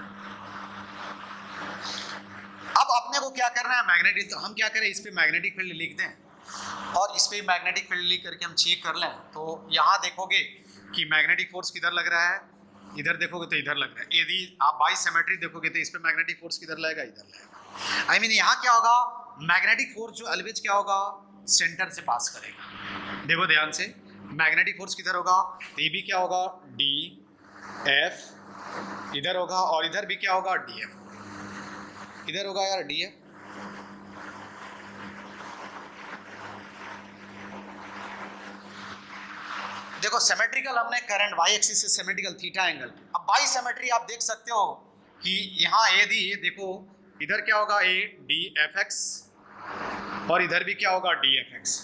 अब अपने को क्या करना है, मैग्नेटिक, तो हम क्या करें, इस पे मैग्नेटिक फील्ड लिख दें और इस पे मैग्नेटिक फील्ड लिख करके हम चेक कर लें। तो यहाँ देखोगे कि मैग्नेटिक फोर्स किधर लग रहा है, इधर देखोगे तो इधर लग रहा है। यदि आप बाई सिमेट्री देखोगे तो इस पे मैग्नेटिक फोर्स किधर लगेगा, इधर लगेगा। आई I मीन mean, यहाँ क्या होगा, मैग्नेटिक फोर्स जो ऑलवेज क्या होगा, सेंटर से पास करेगा। देखो ध्यान से, मैग्नेटिक फोर्स किधर होगा, तो ये भी क्या होगा, डी एफ इधर होगा, और इधर भी क्या होगा, डी एफ इधर होगा यार, डी एफ। देखो सिमेट्रिकल हमने करंट वाई एक्सिस से सिमेट्रिकल थीटा एंगल। अब बाई सिमेट्री आप देख सकते हो कि यहाँ यदि ये देखो इधर क्या होगा, ए डी एफ एक्स और इधर भी क्या होगा डी एफ एक्स।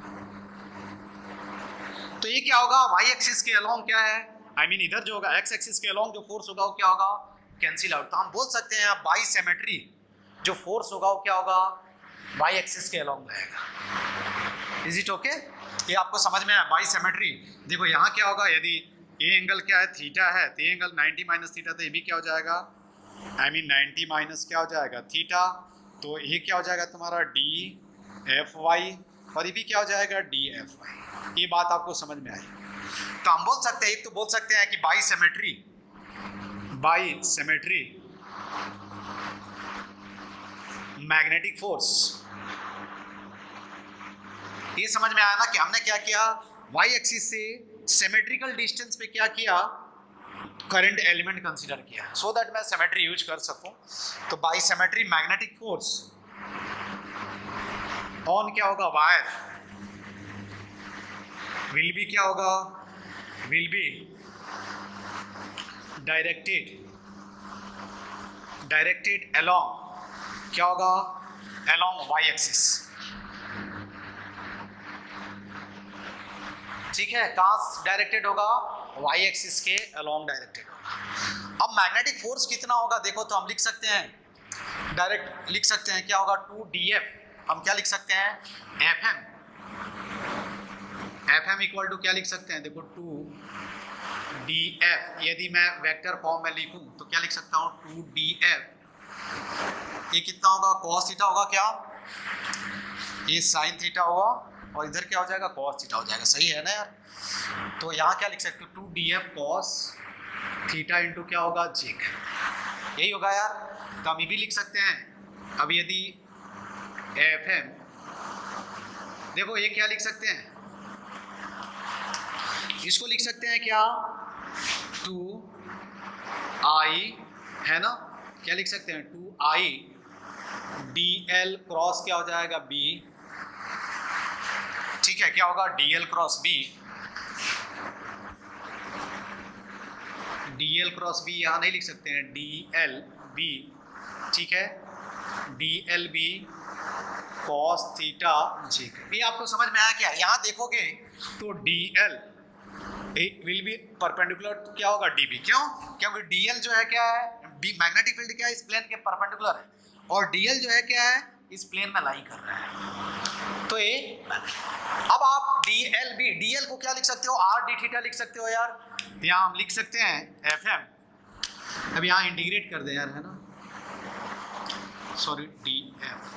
तो ये क्या होगा वाई एक्सिस के अलोंग क्या है, आई I मीन mean, इधर जो होगा एक्स एक्सिस के अलोंग जो फोर्स होगा वो क्या होगा कैंसिल आउट। तो हम बोल सकते हैं बाई सिमेट्री जो फोर्स होगा वो क्या होगा वाई एक्सिस के अलोंग रहेगा। Is it okay? ये आपको समझ में आया बाई सिमेट्री। देखो यहाँ क्या होगा, यदि ये एंगल क्या है थीटा है तो ये एंगल नाइंटी माइनस थीटा, तो ये भी क्या हो जाएगा आई मीन नाइंटी माइनस क्या हो जाएगा थीटा, तो ये क्या हो जाएगा तुम्हारा डी एफ वाई, और ये भी क्या हो जाएगा डी एफ वाई। ये बात आपको समझ में आई। तो हम बोल सकते हैं एक तो बोल सकते हैं कि by symmetry by symmetry magnetic force, ये समझ में आया ना कि हमने क्या किया वाई एक्सिस से सिमेट्रिकल डिस्टेंस पे क्या किया करंट एलिमेंट कंसीडर किया सो दैट मैं सिमेट्री यूज कर सकूं। तो by symmetry magnetic force on क्या होगा वायर विल बी क्या होगा will be directed directed along क्या होगा अलोंग वाई एक्सिस। ठीक है, कहां डायरेक्टेड होगा वाई एक्सिस के अलोंग डायरेक्टेड होगा। अब मैग्नेटिक फोर्स कितना होगा देखो, तो हम लिख सकते हैं डायरेक्ट लिख सकते हैं क्या होगा टू डी एफ, हम क्या लिख सकते हैं F M, F M equal to क्या लिख सकते हैं देखो टू डी एफ। यदि मैं वेक्टर फॉर्म में लिखूं तो क्या लिख सकता हूं टू डी एफ, ये कितना होगा कॉस थीटा होगा, क्या ये साइन थीटा होगा और इधर क्या हो जाएगा कॉस थीटा हो जाएगा। सही है ना यार? तो यहाँ क्या लिख सकते हो two D F cos theta into क्या होगा जेक, यही होगा यार। तो हम ये भी लिख सकते हैं। अब यदि एफ एम देखो ये क्या लिख सकते हैं, इसको लिख सकते हैं क्या टू आई है ना, क्या लिख सकते हैं two I D L cross क्या हो जाएगा बी। ठीक है, क्या होगा D L cross B, D L cross B यहां नहीं लिख सकते हैं डी एल बी। ठीक है, D L B cos theta J. ये आपको समझ में आया क्या? यहां देखोगे तो D L will be perpendicular क्या होगा डी बी, क्यों? क्योंकि डी एल जो है क्या है मैग्नेटिक फील्ड क्या है इस प्लेन के परपेंडिकुलर है, और डी एल जो है क्या है इस प्लेन में लाई कर रहा है। तो ये अब आप D L B, D L को क्या लिख सकते हो आर डी थीटा लिख सकते हो यार। यहाँ हम लिख सकते हैं एफ एम, अब यहाँ इंटीग्रेट कर दे यार है ना, सॉरी डी एफ,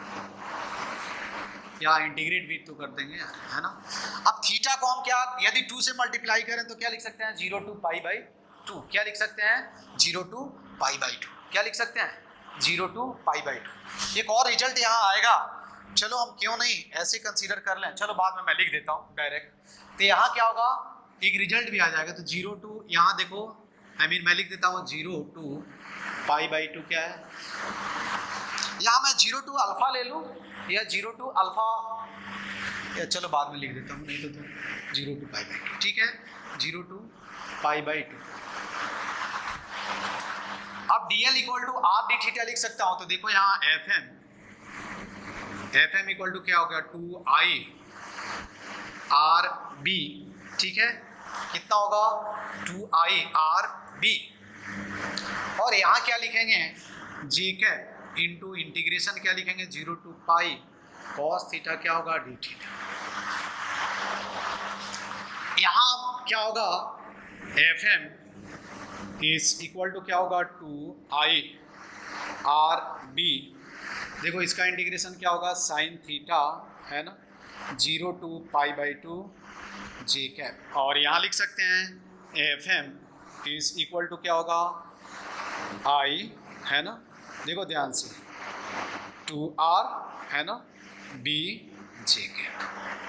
यहाँ इंटीग्रेट भी तो कर देंगे यार है ना। अब थीटा को हम क्या यदि टू से मल्टीप्लाई करें तो क्या लिख सकते हैं zero to pi by two, क्या लिख सकते हैं zero to pi by two, क्या लिख सकते हैं zero to pi by two. एक और रिजल्ट यहाँ आएगा, चलो हम क्यों नहीं ऐसे कंसीडर कर लें, चलो बाद में मैं लिख देता हूँ डायरेक्ट। तो यहाँ क्या होगा एक रिजल्ट भी आ जाएगा, तो जीरो टू यहाँ देखो आई I मीन mean, मैं लिख देता हूँ zero to pi by two क्या है, यहाँ मैं जीरो टू अल्फा ले लूँ या जीरो टू अल्फा, या चलो बाद में लिख देता हूँ नहीं तो, तो zero to pi by two. ठीक है, zero to pi by two. अब D L equal to R D theta लिख सकता हूँ, तो देखो यहाँ F M F M equal to क्या होगा टू आई आर बी। ठीक है, कितना होगा टू आई आर बी, और यहाँ क्या लिखेंगे जे कैप इंटू इंटीग्रेशन क्या लिखेंगे zero to pi cos theta क्या होगा डी थीटा। यहाँ क्या होगा F M is equal to क्या होगा टू आई आर बी, देखो इसका इंटीग्रेशन क्या होगा साइन थीटा है ना zero to pi by two J cap, और यहाँ लिख सकते हैं F M is equal to क्या होगा आई है ना, देखो ध्यान से टू आर है ना B J cap.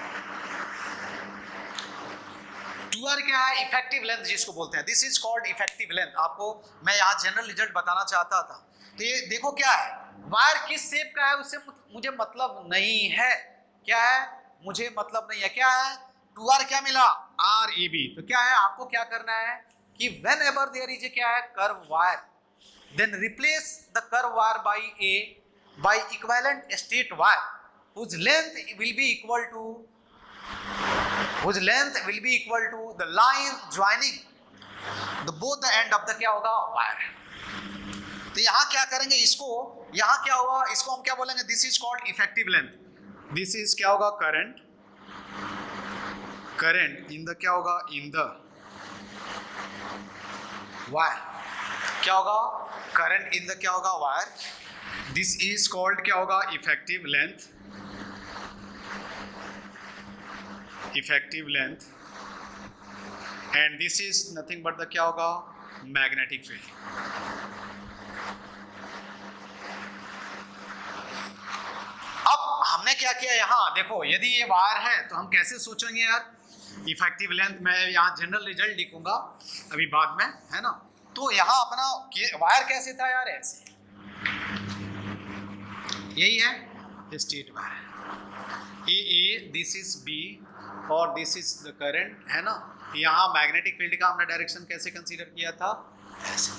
Two R क्या है इफेक्टिव लेंथ जिसको बोलते हैं, this is called effective length. आपको मैं यहाँ जनरल रिजल्ट बताना चाहता था, तो ये देखो क्या है वायर किस शेप का है उससे मुझे मतलब नहीं है, क्या है मुझे मतलब नहीं है, क्या है टू आर क्या मिला आर ए बी। तो क्या है आपको क्या करना है कि whenever there is a क्या है curve wire, then replace the curve wire by a by equivalent straight wire. whose length will be equal to whose length will be equal to the line joining the both the end of the क्या होगा वायर। तो यहाँ क्या करेंगे, इसको यहाँ क्या होगा, इसको हम क्या बोलेंगे, this is called effective length, this is क्या होगा करंट, करंट इन द क्या होगा इन द वायर, क्या होगा करंट इन द क्या होगा वायर, दिस इज कॉल्ड क्या होगा effective length, effective length and this is nothing but the क्या होगा मैग्नेटिक फील्ड। अब हमने क्या किया यहाँ देखो, यदि ये वायर है तो हम कैसे सोचेंगे यार, इफेक्टिव लेंथ मैं यहाँ जनरल रिजल्ट लिखूंगा अभी बाद में, है ना। तो यहाँ अपना वायर कैसे था यार, ऐसे, यही है straight wire, A A this is B और दिस इज द करंट, है ना। यहाँ मैग्नेटिक फील्ड का हमने डायरेक्शन कैसे कंसीडर किया था, ऐसे,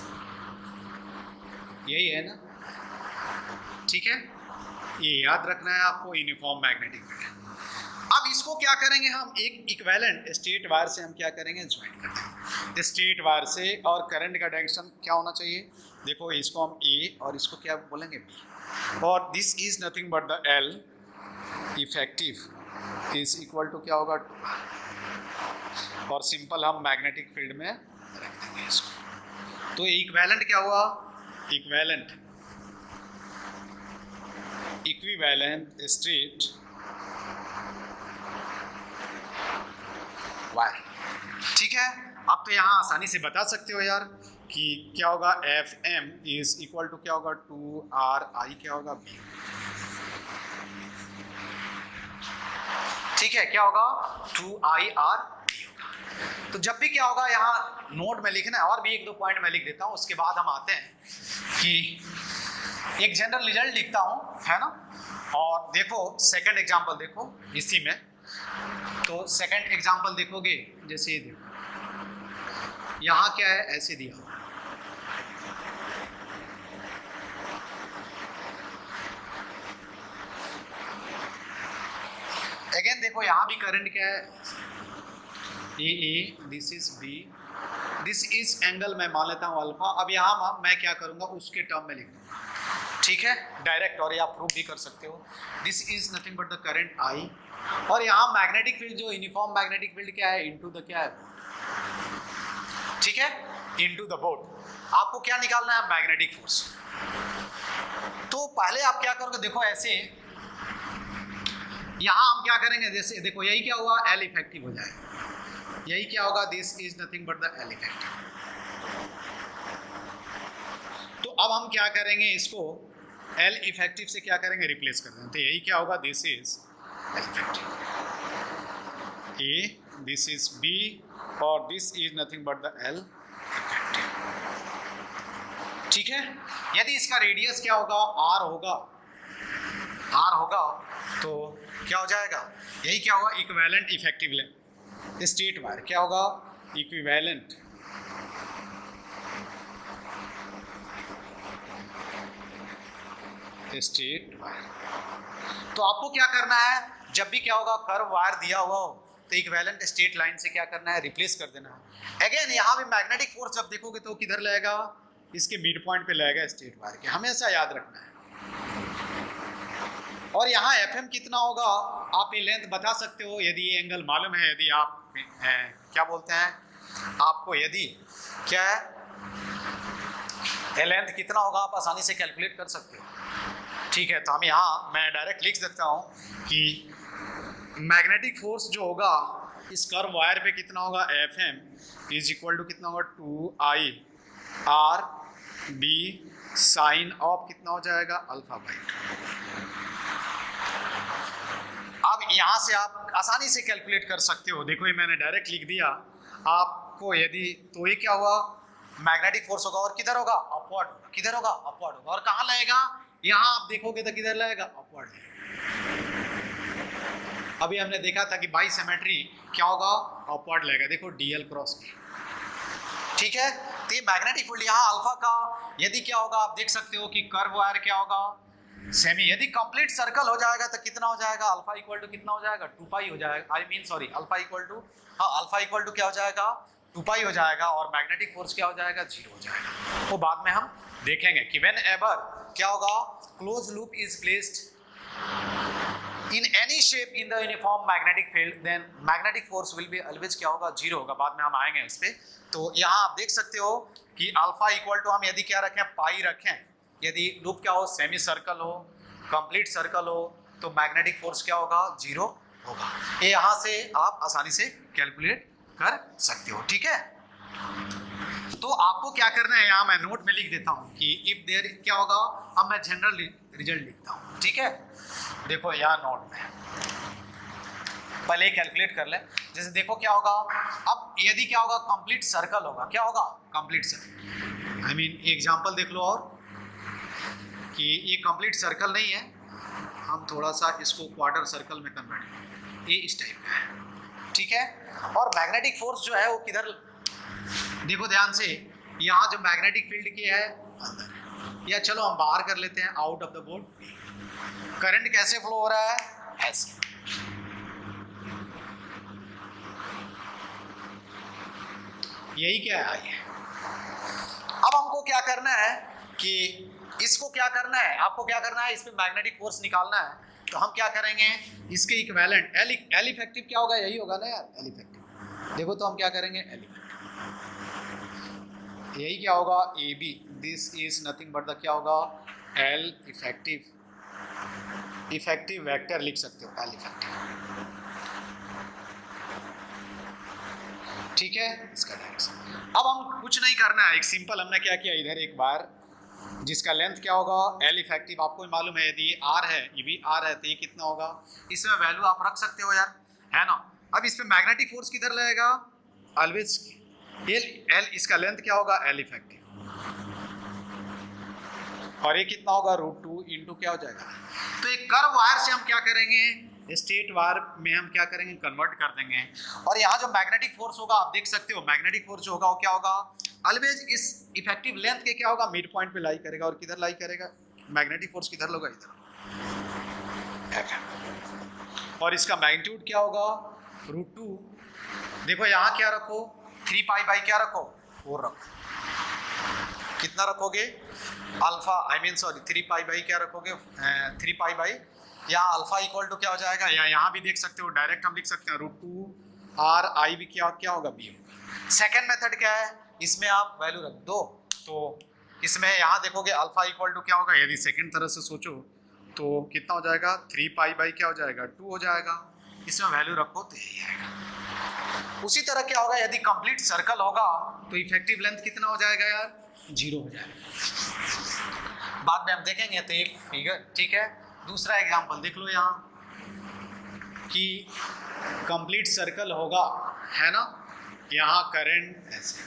यही है ना, ठीक है, ये याद रखना है आपको, यूनिफॉर्म मैग्नेटिक फील्ड। अब इसको क्या करेंगे हम, एक इक्विवेलेंट स्ट्रेट वायर से हम क्या करेंगे ज्वाइन कर देंगे स्ट्रेट वायर से, और करंट का डायरेक्शन क्या होना चाहिए, देखो इसको हम ए और इसको क्या बोलेंगे बी, और this is nothing but the L effective is equal to क्या होगा टू, और सिंपल हम मैग्नेटिक फील्ड में रख देंगे इसको। तो इक्विवेलेंट क्या हुआ, इक्विवेलेंट इक्विवेलेंट स्ट्रेट वायर, ठीक है। अब तो यहाँ आसानी से बता सकते हो यार कि क्या होगा, F M is equal to क्या होगा टू आर आई क्या होगा बी, ठीक है, क्या होगा टू आई आर बी होगा। तो जब भी क्या होगा यहाँ नोट में लिखना है, और भी एक दो पॉइंट मैं लिख देता हूँ, उसके बाद हम आते हैं कि एक जनरल रिजल्ट लिखता हूँ, है ना। और देखो सेकंड एग्जांपल देखो इसी में, तो सेकंड एग्जांपल देखोगे, जैसे ये देखो यहाँ क्या है, ऐसे दिया हुआ, अगेन देखो यहाँ भी करंट क्या है, A A this is B, this is angle मैं मान लेता हूँ अल्फा। अब यहाँ मैं क्या करूँगा, उसके टर्म में लिख दूँगा, ठीक है, डायरेक्ट, और ये आप प्रूव भी कर सकते हो, this is nothing but the current I, और यहाँ मैग्नेटिक फील्ड जो यूनिफॉर्म मैग्नेटिक फील्ड क्या है, इनटू द क्या है, ठीक है, इनटू द बोर्ड। आपको क्या निकालना है, मैग्नेटिक फोर्स। तो पहले आप क्या करोगे, देखो ऐसे, यहाँ हम क्या करेंगे, जैसे देखो यही क्या हुआ, एल इफेक्टिव हो जाएगा, यही क्या होगा, this is nothing but the L effective. तो अब हम क्या करेंगे, इसको एल इफेक्टिव से क्या करेंगे, रिप्लेस कर देंगे, तो यही क्या होगा, this is L effective, A this is B और this is nothing but the L effective, ठीक है। यदि इसका रेडियस क्या होगा, आर होगा, आर होगा, तो क्या हो जाएगा, यही क्या होगा, equivalent effective length straight wire, क्या होगा, इक्विवेलेंट स्ट्रेट वायर। तो आपको क्या करना है, जब भी क्या होगा कर्व वायर दिया हुआ हो, तो इक्विवेलेंट स्ट्रेट लाइन से क्या करना है, रिप्लेस कर देना है। अगेन यहाँ भी मैग्नेटिक फोर्स जब देखोगे तो किधर लगेगा, इसके मिड पॉइंट पे लगेगा स्ट्रेट वायर के, हमेशा याद रखना है। और यहाँ एफ एम कितना होगा, आप ये लेंथ बता सकते हो, यदि ये एंगल मालूम है, यदि आप हैं, क्या बोलते हैं आपको, यदि क्या है ये लेंथ कितना होगा, आप आसानी से कैलकुलेट कर सकते हो, ठीक है। तो हम यहाँ मैं डायरेक्ट लिख सकता हूँ कि मैग्नेटिक फोर्स जो होगा इस कर्व वायर पे कितना होगा, F M is equal to कितना होगा, two I R B sine of कितना हो जाएगा, अल्फा बाई टू। अब यहाँ से आप आसानी से कैलकुलेट कर सकते हो, देखो ये मैंने डायरेक्ट लिख दिया आपको, यदि तो ये क्या हुआ, मैग्नेटिक फोर्स होगा, और किधर होगा, अपवर्ड, किधर होगा, अपवर्ड होगा, और कहाँ लगेगा, यहाँ आप देखोगे तो किधर लगेगा, अपवर्ड। अभी हमने देखा था कि बाई सिमेट्री क्या होगा, अपवर्ड लगेगा, देखो डीएल क्रॉस, ठीक है। तो ये मैग्नेटिक फील्ड यहाँ अल्फा का, यदि क्या होगा, आप देख सकते हो कि कर्व वायर क्या होगा, सेमी। यदि कंप्लीट सर्कल हो जाएगा तो कितना हो जाएगा, अल्फा इक्वल टू कितना हो जाएगा, टू पाई हो जाएगा, I mean sorry alpha equal to, हाँ अल्फा इक्वल टू क्या हो जाएगा, टू पाई हो जाएगा, और मैग्नेटिक फोर्स क्या हो जाएगा, जीरो हो जाएगा। वो बाद में हम देखेंगे कि व्हेन एवर क्या होगा, close loop is placed in any shape in the uniform magnetic field, then magnetic force will be always क्या होगा, जीरो होगा। बाद में हम आएंगे इस पे। तो यहाँ आप देख सकते हो कि अल्फा इक्वल टू हम यदि क्या रखें, पाई रखें, यदि लूप क्या हो, सेमी सर्कल हो, कंप्लीट सर्कल हो, तो मैग्नेटिक फोर्स क्या होगा, जीरो होगा। ये यहाँ से आप आसानी से कैलकुलेट कर सकते हो, ठीक है। तो आपको क्या करना है, यहाँ मैं नोट में लिख देता हूँ कि इफ देयर क्या होगा, अब मैं जनरल रिजल्ट लिखता हूँ, ठीक है। देखो यहाँ नोट में पहले कैलकुलेट कर ले। जैसे देखो क्या होगा, अब यदि क्या होगा, कंप्लीट सर्कल होगा, क्या होगा, complete circle, I mean example देख लो, और कि ये कंप्लीट सर्कल नहीं है, हम थोड़ा सा इसको क्वार्टर सर्कल में कन्वर्ट, ये इस टाइप का है, ठीक है। और मैग्नेटिक फोर्स जो है वो किधर, देखो ध्यान से, यहाँ जो मैग्नेटिक फील्ड की है अंदर, या चलो हम बाहर कर लेते हैं, out of the board. Current कैसे फ्लो हो रहा है, ऐसे, यही क्या है, आइए अब हमको क्या करना है कि इसको क्या करना है, आपको क्या करना है, इसमें मैग्नेटिक फोर्स निकालना है। तो हम क्या करेंगे, इसके इक्विवेलेंट एल एल इफेक्टिव क्या होगा, यही होगा ना यार, एल इफेक्टिव। देखो तो हम क्या करेंगे, एल इफेक्टिव, यही क्या होगा, A B, this is nothing but the क्या होगा, एल इफेक्टिव, इफेक्टिव वेक्टर लिख सकते हो, एल इफेक्टिव, ठीक है, इसका डायरेक्शन। अब हम कुछ नहीं करना है, एक सिंपल हमने क्या किया, इधर एक बार जिसका लेंथ क्या होगा, एल इफेक्टिव, आपको मालूम है, यदि आर है, ये भी आर है, तो ये कितना होगा, इसमें वैल्यू आप रख सकते हो यार, है ना। अब इसमें मैग्नेटिक फोर्स किधर लगेगा, ऑलवेज एल, एल इसका लेंथ क्या होगा, एल इफेक्टिव, और ये कितना होगा, रूट टू इंटू क्या हो जाएगा। तो एक कर्व वायर से हम क्या करेंगे, स्ट्रेट वायर में हम क्या करेंगे, कन्वर्ट कर देंगे। और यहाँ जो मैग्नेटिक फोर्स होगा, आप देख सकते हो, मैग्नेटिक फोर्स जो होगा वो क्या होगा, ऑलवेज इस इफेक्टिव लेंथ के क्या होगा, मिड पॉइंट पे लाई करेगा। और किधर लाई करेगा, मैग्नेटिक फोर्स किधर होगा, इधर एफ है। और इसका मैग्नीट्यूड क्या होगा, रूट टू, देखो यहाँ क्या रखो, थ्री पाई बाई क्या रखो, फोर रखो, कितना रखोगे, alpha, I mean sorry three pi by क्या रखोगे, थ्री पाई बाई, यहाँ अल्फा इक्वल टू क्या हो जाएगा, या यहाँ भी देख सकते हो, डायरेक्ट हम लिख सकते हैं, रूट टू आर आई भी क्या क्या होगा, बी होगा। सेकेंड मेथड क्या है, इसमें आप वैल्यू रख दो, तो इसमें यहाँ देखोगे अल्फा इक्वल टू क्या होगा, यदि सेकेंड तरह से सोचो तो कितना हो जाएगा, थ्री पाई बाई क्या हो जाएगा, टू हो जाएगा। इसमें वैल्यू रखो तो यही आएगा। उसी तरह क्या होगा, यदि कंप्लीट सर्कल होगा तो इफेक्टिव लेंथ कितना हो जाएगा यार, जीरो हो जाएगा। बाद में हम देखेंगे तो एक फिगर, ठीक है। दूसरा एग्जांपल देख लो यहाँ कि कंप्लीट सर्कल होगा, है ना, यहाँ करंट ऐसे,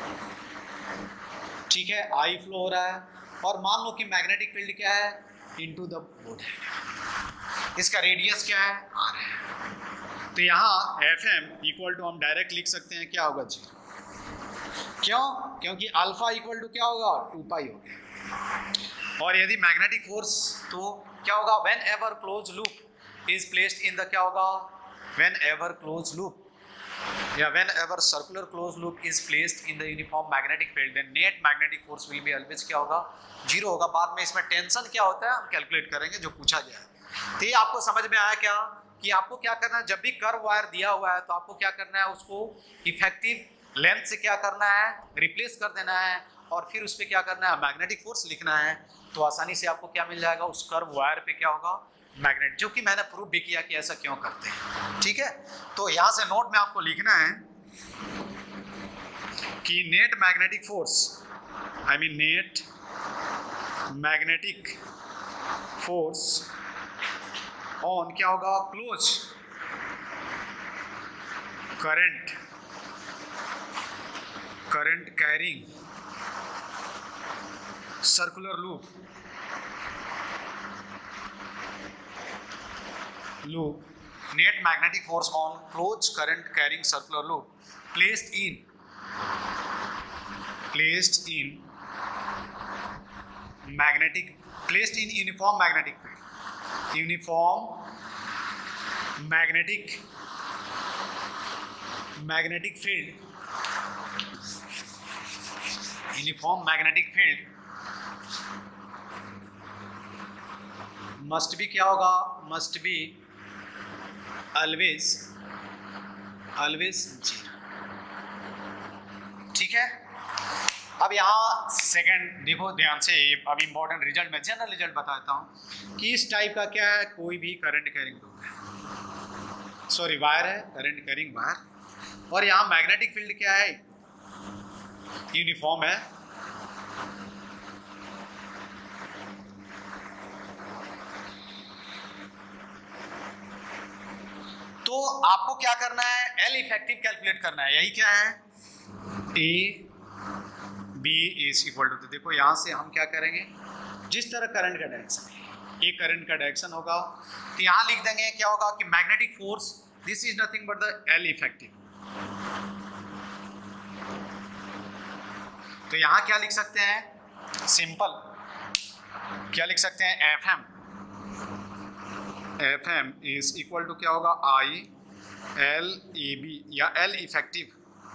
ठीक है, आई फ्लो हो रहा है, और मान लो कि मैग्नेटिक फील्ड क्या है, इनटू द बोर्ड है, इसका रेडियस क्या है, आर है। तो यहाँ एफ एम इक्वल टू हम डायरेक्ट लिख सकते हैं, क्या होगा, जीरो। क्यों, क्योंकि अल्फा इक्वल टू क्या होगा, टू पाई हो गया। और यदि मैग्नेटिक फोर्स, तो क्या होगा, whenever close loop is placed in the क्या होगा, व्हेन एवर क्लोज लूप या whenever circular close loop is placed in the uniform magnetic field, then net magnetic force will be always क्या होगा, जीरो होगा। बाद में इसमें टेंशन क्या होता है हम कैलकुलेट करेंगे, जो पूछा गया है। तो ये आपको समझ में आया क्या, कि आपको क्या करना है, जब भी कर्व वायर दिया हुआ है तो आपको क्या करना है, उसको इफेक्टिव लेंथ से क्या करना है, रिप्लेस कर देना है, और फिर उस पर क्या करना है, मैग्नेटिक फोर्स लिखना है। तो आसानी से आपको क्या मिल जाएगा, उस कर्व वायर पे क्या होगा, मैग्नेट, जो कि मैंने प्रूव भी किया कि ऐसा क्यों करते हैं, ठीक है। तो यहाँ से नोट में आपको लिखना है कि net magnetic force, I mean net magnetic force on क्या होगा, close current current carrying circular loop loop, net magnetic force on closed current carrying circular loop placed in placed in magnetic placed in uniform magnetic field, uniform magnetic magnetic field, uniform magnetic field must be क्या होगा, must be always always zero, ठीक है। अब यहाँ सेकंड देखो ध्यान से, अब इंपॉर्टेंट रिजल्ट में जनरल रिजल्ट बताता हूँ कि इस टाइप का क्या है, कोई भी करंट कैरिंग लूप है, सॉरी वायर है, करंट कैरिंग वायर, और यहाँ मैग्नेटिक फील्ड क्या है, यूनिफॉर्म है, तो आपको क्या करना है, एल इफेक्टिव कैलकुलेट करना है, यही क्या है, A B is equal to, देखो यहां से हम क्या करेंगे, जिस तरह करंट का डायरेक्शन है, ये करंट का डायरेक्शन होगा, तो यहां लिख देंगे क्या होगा कि magnetic force, this is nothing but the L effective, तो यहां क्या लिख सकते हैं, सिंपल क्या लिख सकते हैं, F M, F M is equal to क्या होगा, आई एल ए बी या L effective,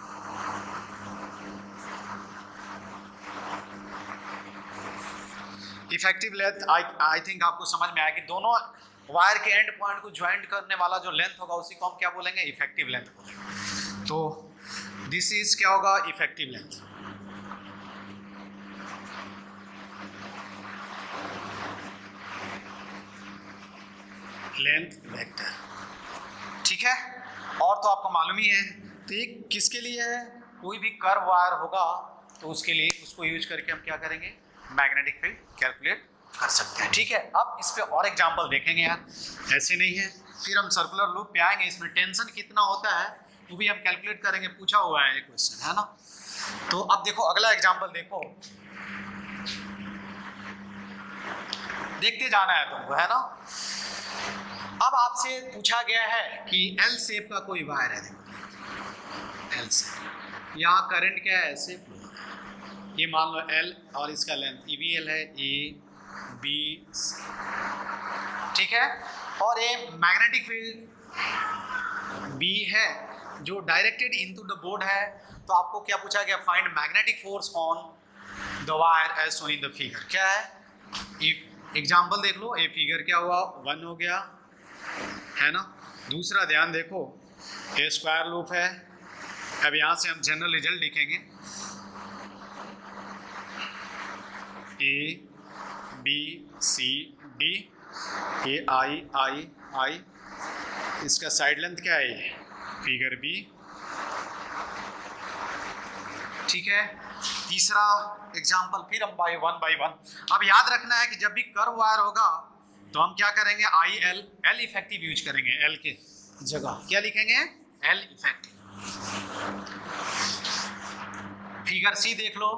effective length, I I think आपको समझ में आया कि दोनों वायर के एंड पॉइंट को ज्वाइंट करने वाला जो लेंथ होगा उसी को हम क्या बोलेंगे, इफेक्टिव लेंथ बोलेंगे, तो दिस इज क्या होगा, इफेक्टिव लेंथ, लेंथ वेक्टर, ठीक है। और तो आपको मालूम ही है, तो ये किसके लिए है, कोई भी कर्व वायर होगा तो उसके लिए उसको यूज करके हम क्या करेंगे, मैग्नेटिक फील्ड कैलकुलेट कर सकते हैं, ठीक है। अब इस पे और एग्जांपल देखेंगे यार, ऐसे नहीं है, फिर हम सर्कुलर लूप पे आएंगे, इसमें टेंशन कितना होता है वो भी हम कैलकुलेट करेंगे, पूछा हुआ है ये क्वेश्चन, है ना। तो अब देखो अगला एग्जांपल देखो, देखते जाना है तुमको, है ना। अब आपसे पूछा गया है कि एल शेप का कोई वायर है, देखो एल शेप, यहाँ करंट क्या है, ऐसे ये मान लो एल और इसका लेंथ ई बी एल है, ए बी सी, ठीक है, और ये मैग्नेटिक फील्ड बी है जो डायरेक्टेड इनटू द बोर्ड है, तो आपको क्या पूछा गया, find magnetic force on the wire as shown in the figure, क्या है, एग्जांपल देख लो, ये फिगर क्या हुआ, वन हो गया, है ना। दूसरा ध्यान देखो, ये स्क्वायर लूप है, अब यहाँ से हम जनरल रिजल्ट लिखेंगे, ए B C D, A I I आई, इसका साइड लेंथ क्या है, ये फिगर बी, ठीक है। तीसरा एग्जांपल फिर हम बाय वन बाय वन, अब याद रखना है कि जब भी कर्व वायर होगा तो हम क्या करेंगे, I L, L effective use करेंगे, एल के जगह क्या लिखेंगे, एल इफेक्टिव। फिगर सी देख लो,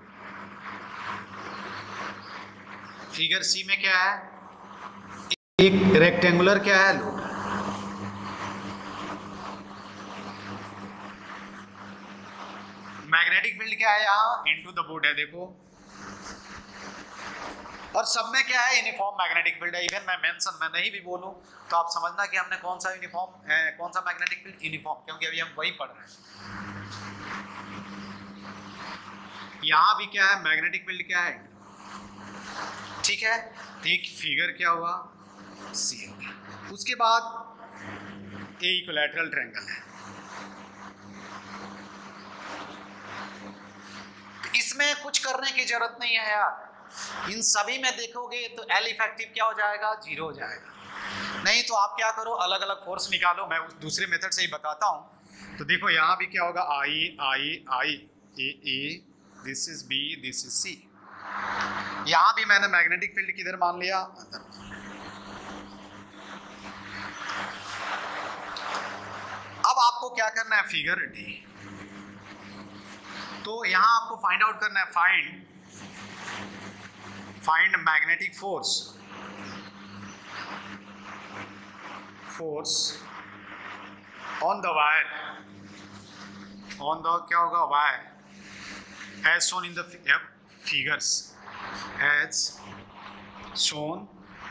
फिगर सी में क्या है, एक रेक्टेंगुलर क्या है, लूप, मैग्नेटिक फील्ड क्या है यहाँ, इनटू द बोर्ड है, देखो, और सब में क्या है, यूनिफॉर्म मैग्नेटिक फील्ड है, इवन मैं मेंशन मैं नहीं भी बोलूं तो आप समझना कि हमने कौन सा यूनिफॉर्म है, कौन सा मैग्नेटिक फील्ड, यूनिफॉर्म, क्योंकि अभी हम वही पढ़ रहे हैं। यहाँ भी क्या है, मैग्नेटिक फील्ड क्या है, ठीक है, तो एक फिगर क्या हुआ, सी हो गया। उसके बाद ए इक्विलैटरल ट्रायंगल है, इसमें कुछ करने की जरूरत नहीं है यार, इन सभी में देखोगे तो एल इफेक्टिव क्या हो जाएगा, जीरो हो जाएगा, नहीं तो आप क्या करो, अलग अलग फोर्स निकालो, मैं उस दूसरे मेथड से ही बताता हूँ। तो देखो यहाँ भी क्या होगा, I I I, A A, this is B, this is C, यहाँ भी मैंने मैग्नेटिक फील्ड किधर मान लिया, अंदर। अब आपको क्या करना है, फिगर डी, तो यहाँ आपको फाइंड आउट करना है, find find magnetic force, force on the wire, on the क्या होगा, wire, as shown in the figures, as shown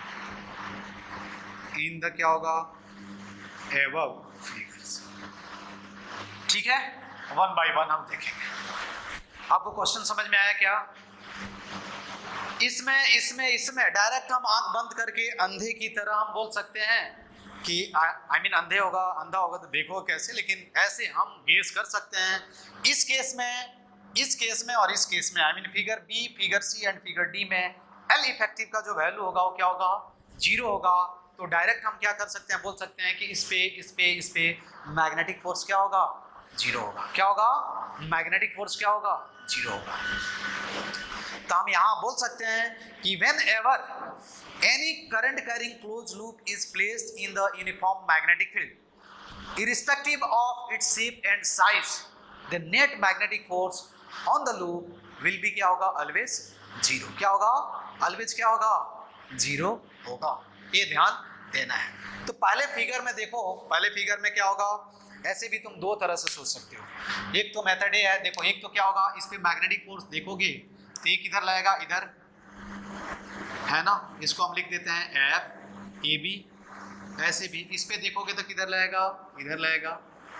in the क्या होगा एबव फिगर्स। ठीक है, वन बाय वन हम देखेंगे। आपको क्वेश्चन समझ में आया क्या? इसमें इसमें इसमें डायरेक्ट हम आंख बंद करके अंधे की तरह हम बोल सकते हैं कि आई मीन अंधे होगा, अंधा होगा तो देखो कैसे, लेकिन ऐसे हम गेस कर सकते हैं। इस केस में इस केस में और इस केस में I mean figure B, figure C and figure D में एल इफेक्टिव का जो वैल्यू होगा वो क्या होगा? जीरो होगा। तो डायरेक्ट हम क्या कर सकते हैं? बोल सकते हैं कि इस पे इस पे इस पे मैग्नेटिक फोर्स क्या होगा? जीरो होगा। क्या होगा? मैग्नेटिक फोर्स क्या होगा? जीरो होगा। तो हम यहाँ बोल सकते हैं कि whenever any current carrying close loop is placed in the uniform magnetic field irrespective of its shape and size, the net magnetic force on the loop will be क्या होगा? Always zero. क्या होगा? ऑलवेज क्या होगा? जीरो होगा। ये ध्यान देना है। तो पहले फिगर में देखो, पहले फिगर में क्या होगा? ऐसे भी तुम दो तरह से सोच सकते हो। एक तो मेथड ये है, देखो एक तो क्या होगा? इस पे मैग्नेटिक फोर्स देखोगे तो एक इधर लगेगा, इधर है ना, इसको हम लिख देते हैं एफ ए बी। ऐसे भी इस पे देखोगे तो किधर लगेगा? इधर लगेगा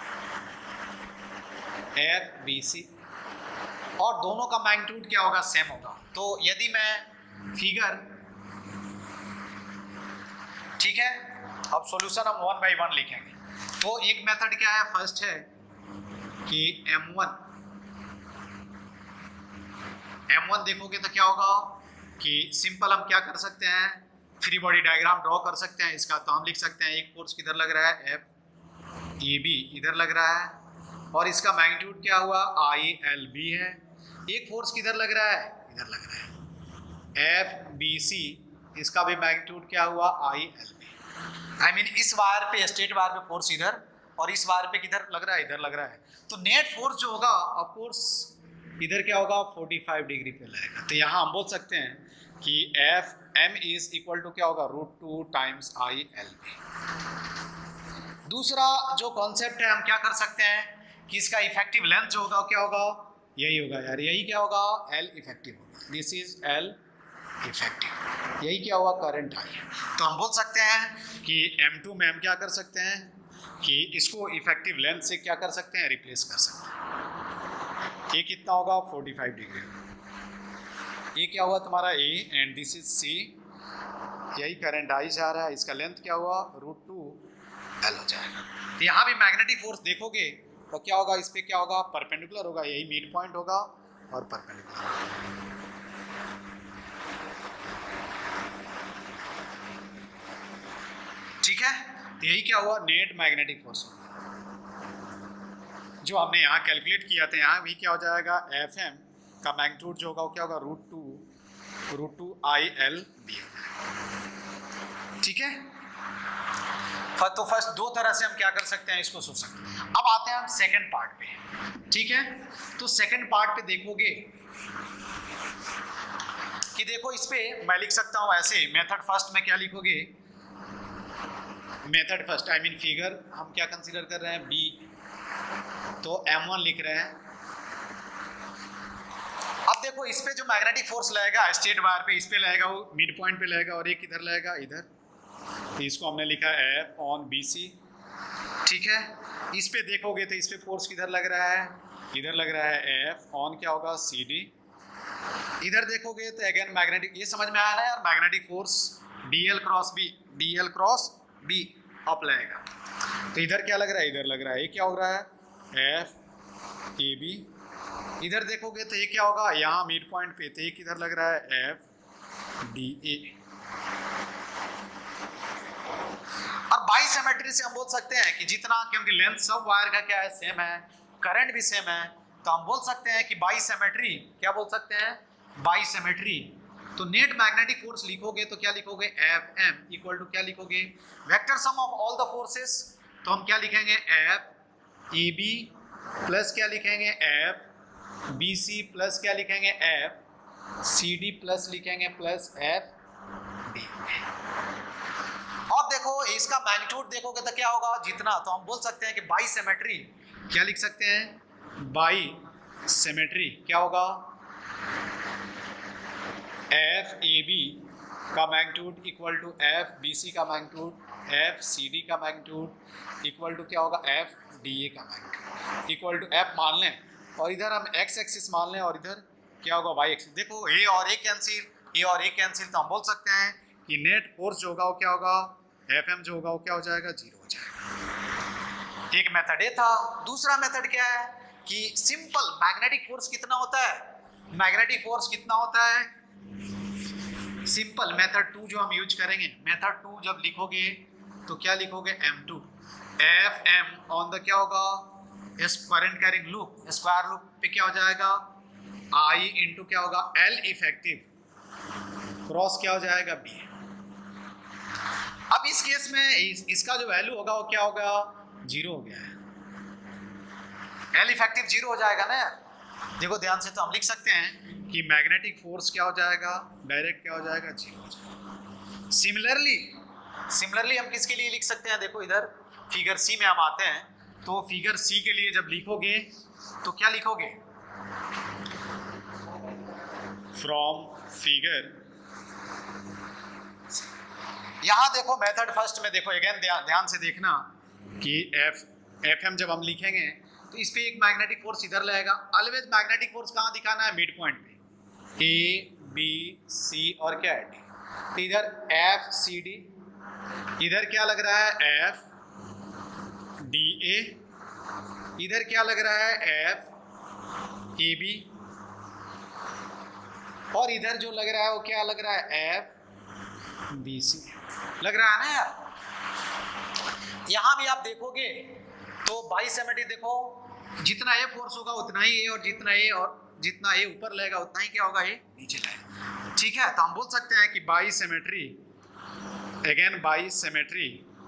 एफ बी सी, और दोनों का मैग्नीट्यूड क्या होगा? सेम होगा। तो यदि मैं फिगर, ठीक है, अब सॉल्यूशन हम वन बाय वन लिखेंगे। तो एक मेथड क्या है? फर्स्ट है कि एम वन एम वन देखोगे तो क्या होगा कि सिंपल हम क्या कर सकते हैं? फ्री बॉडी डायग्राम ड्रॉ कर सकते हैं इसका। तो हम लिख सकते हैं एक फोर्स किधर लग रहा है? एफ ए बी इधर लग रहा है, और इसका मैग्नीट्यूड क्या हुआ? आई एल बी है। एक फोर्स किधर लग रहा है? इधर लग रहा है एफ बी सी, इसका भी मैग्नीट्यूड क्या हुआ? I L B. I mean इस वायर पे, स्ट्रेट वायर पे फोर्स इधर, और इस वायर पे किधर लग रहा है? इधर लग रहा है। तो नेट फोर्स जो होगा ऑफ कोर्स इधर क्या होगा? पैंतालीस डिग्री पे लगेगा। तो यहाँ हम बोल सकते हैं कि F M is equal to क्या होगा? Root two times I L B. दूसरा जो कॉन्सेप्ट है, हम क्या कर सकते हैं कि इसका इफेक्टिव लेंथ जो होगा क्या होगा? यही होगा यार, यही क्या होगा? एल इफेक्टिव होगा। This is L effective. यही क्या हुआ? Current I. तो हम बोल सकते हैं कि एम टू में हम क्या कर सकते हैं कि इसको इफेक्टिव लेंथ से क्या कर सकते हैं? रिप्लेस कर सकते हैं। ये कितना होगा? पैंतालीस डिग्री। ये क्या हुआ तुम्हारा? A, and this is C. यही करंट आई जा रहा है, इसका लेंथ क्या हुआ? रूट टू एल हो जाएगा। तो यहाँ भी मैग्नेटिक फोर्स देखोगे तो क्या होगा? इस पे क्या होगा? परपेंडिकुलर होगा। यही मिड पॉइंट होगा और परपेंडिकुलर। ठीक है, तो यही क्या हुआ? नेट मैग्नेटिक फोर्स होगा जो हमने यहाँ कैलकुलेट किया था। यहाँ भी क्या हो जाएगा? एफ एम का मैग्नीट्यूड जो होगा वो क्या होगा? Root two root two I L B. ठीक है, तो फर्स्ट दो तरह से हम क्या कर सकते हैं? इसको सोच सकते हैं। अब आते हैं हम सेकंड पार्ट पे। ठीक है, तो सेकंड पार्ट पे देखोगे कि देखो इस पे मैं लिख सकता हूँ ऐसे। मेथड फर्स्ट में क्या लिखोगे? Method first I mean figure हम क्या कंसीडर कर रहे हैं? बी। तो एम वन लिख रहे हैं। अब देखो इस पे जो मैग्नेटिक फोर्स लगेगा स्ट्रेट वायर पे, इस पे लगेगा, वो मिड पॉइंट पे लगेगा, और एक किधर लगेगा? इधर। तो इसको हमने लिखा है एफ ऑन बी सी। ठीक है, इस पे देखोगे तो इस पे फोर्स किधर लग रहा है? इधर लग रहा है एफ ऑन क्या होगा? C D. इधर देखोगे तो अगेन मैग्नेटिक, ये समझ में आ रहा है यार? Magnetic force D L cross B, D L cross B up लगेगा। तो इधर क्या लग रहा है? इधर लग रहा है। ये क्या हो रहा है? F A B. इधर देखोगे तो ये क्या होगा? यहाँ मिड पॉइंट पे, तो ये किधर लग रहा है? F D A. और बाई सिमेट्री से हम बोल सकते हैं कि जितना, क्योंकि लेंथ सब वायर का क्या है? सेम है, करंट भी सेम है, तो हम बोल सकते हैं कि बाई सिमेट्री, क्या बोल सकते हैं? By symmetry. तो नेट मैग्नेटिक फोर्स लिखोगे तो क्या लिखोगे? एफ एम इक्वल टू क्या लिखोगे? Vector sum of all the forces. तो हम क्या लिखेंगे? एफ ए बी प्लस क्या लिखेंगे? एफ बी सी प्लस क्या लिखेंगे? एफ सी डी प्लस लिखेंगे प्लस एफ डी। और देखो इसका मैग्नीट्यूड देखोगे तो क्या होगा? जितना, तो हम बोल सकते हैं कि बाई सिमेट्री क्या लिख सकते हैं? बाई सिमेट्री क्या होगा? एफ ए बी का magnitude equal to F B C का मैग्नीट्यूड एफ सी डी का मैग्नीट्यूड इक्वल टू क्या होगा एफ डी ए का मैग्नीट्यूड इक्वल टू एफ मान लें और इधर हम एक्स एक्सिस मान लें और इधर क्या होगा वाई एक्सिस। देखो ए और ए कैंसिल ए और ए कैंसिल तो हम बोल सकते हैं कि नेट फोर्स जो होगा वो क्या होगा एफ एम जो होगा वो क्या हो जाएगा जीरो हो जाएगा। एक मेथड ये था। दूसरा मेथड क्या है कि सिंपल मैग्नेटिक फोर्स कितना होता है मैग्नेटिक फोर्स कितना होता है सिंपल मेथड टू जो हम यूज करेंगे मेथड टू जब लिखोगे तो क्या लिखोगे M two F M on the क्या होगा current carrying loop square loop पे क्या हो जाएगा आई इंटू क्या होगा एल इफेक्टिव क्रॉस क्या हो जाएगा बी। अब इस केस में इस, इसका जो वैल्यू होगा वो क्या होगा जीरो हो गया है एल इफेक्टिव जीरो हो जाएगा ना। देखो ध्यान से तो हम लिख सकते हैं कि मैग्नेटिक फोर्स क्या हो जाएगा डायरेक्ट क्या हो जाएगा जीरो हो जाएगा। सिमिलरली सिमिलरली हम किसके लिए लिख सकते हैं देखो इधर फिगर सी में हम आते हैं तो फिगर सी के लिए जब लिखोगे तो क्या लिखोगे फ्रॉम फिगर यहां देखो मेथड फर्स्ट में देखो अगेन ध्यान से देखना कि एफ एफ एम जब हम लिखेंगे तो इस पे एक मैग्नेटिक फोर्स इधर लगेगा। ऑलवेज मैग्नेटिक फोर्स कहाँ दिखाना है मिड पॉइंट पे ए बी सी और क्या है डी। तो इधर एफ सी डी इधर क्या लग रहा है एफ डी ए इधर क्या लग रहा है एफ ए बी और इधर जो लग रहा है वो क्या लग रहा है एफ बी सी लग रहा है ना यार। यहां भी आप देखोगे तो बाई सिमेट्री देखो जितना ए फोर्स होगा उतना ही ए और जितना ए और जितना ए ऊपर लगेगा उतना ही क्या होगा ए नीचे लगेगा। ठीक है तो हम बोल सकते हैं कि by symmetry again by symmetry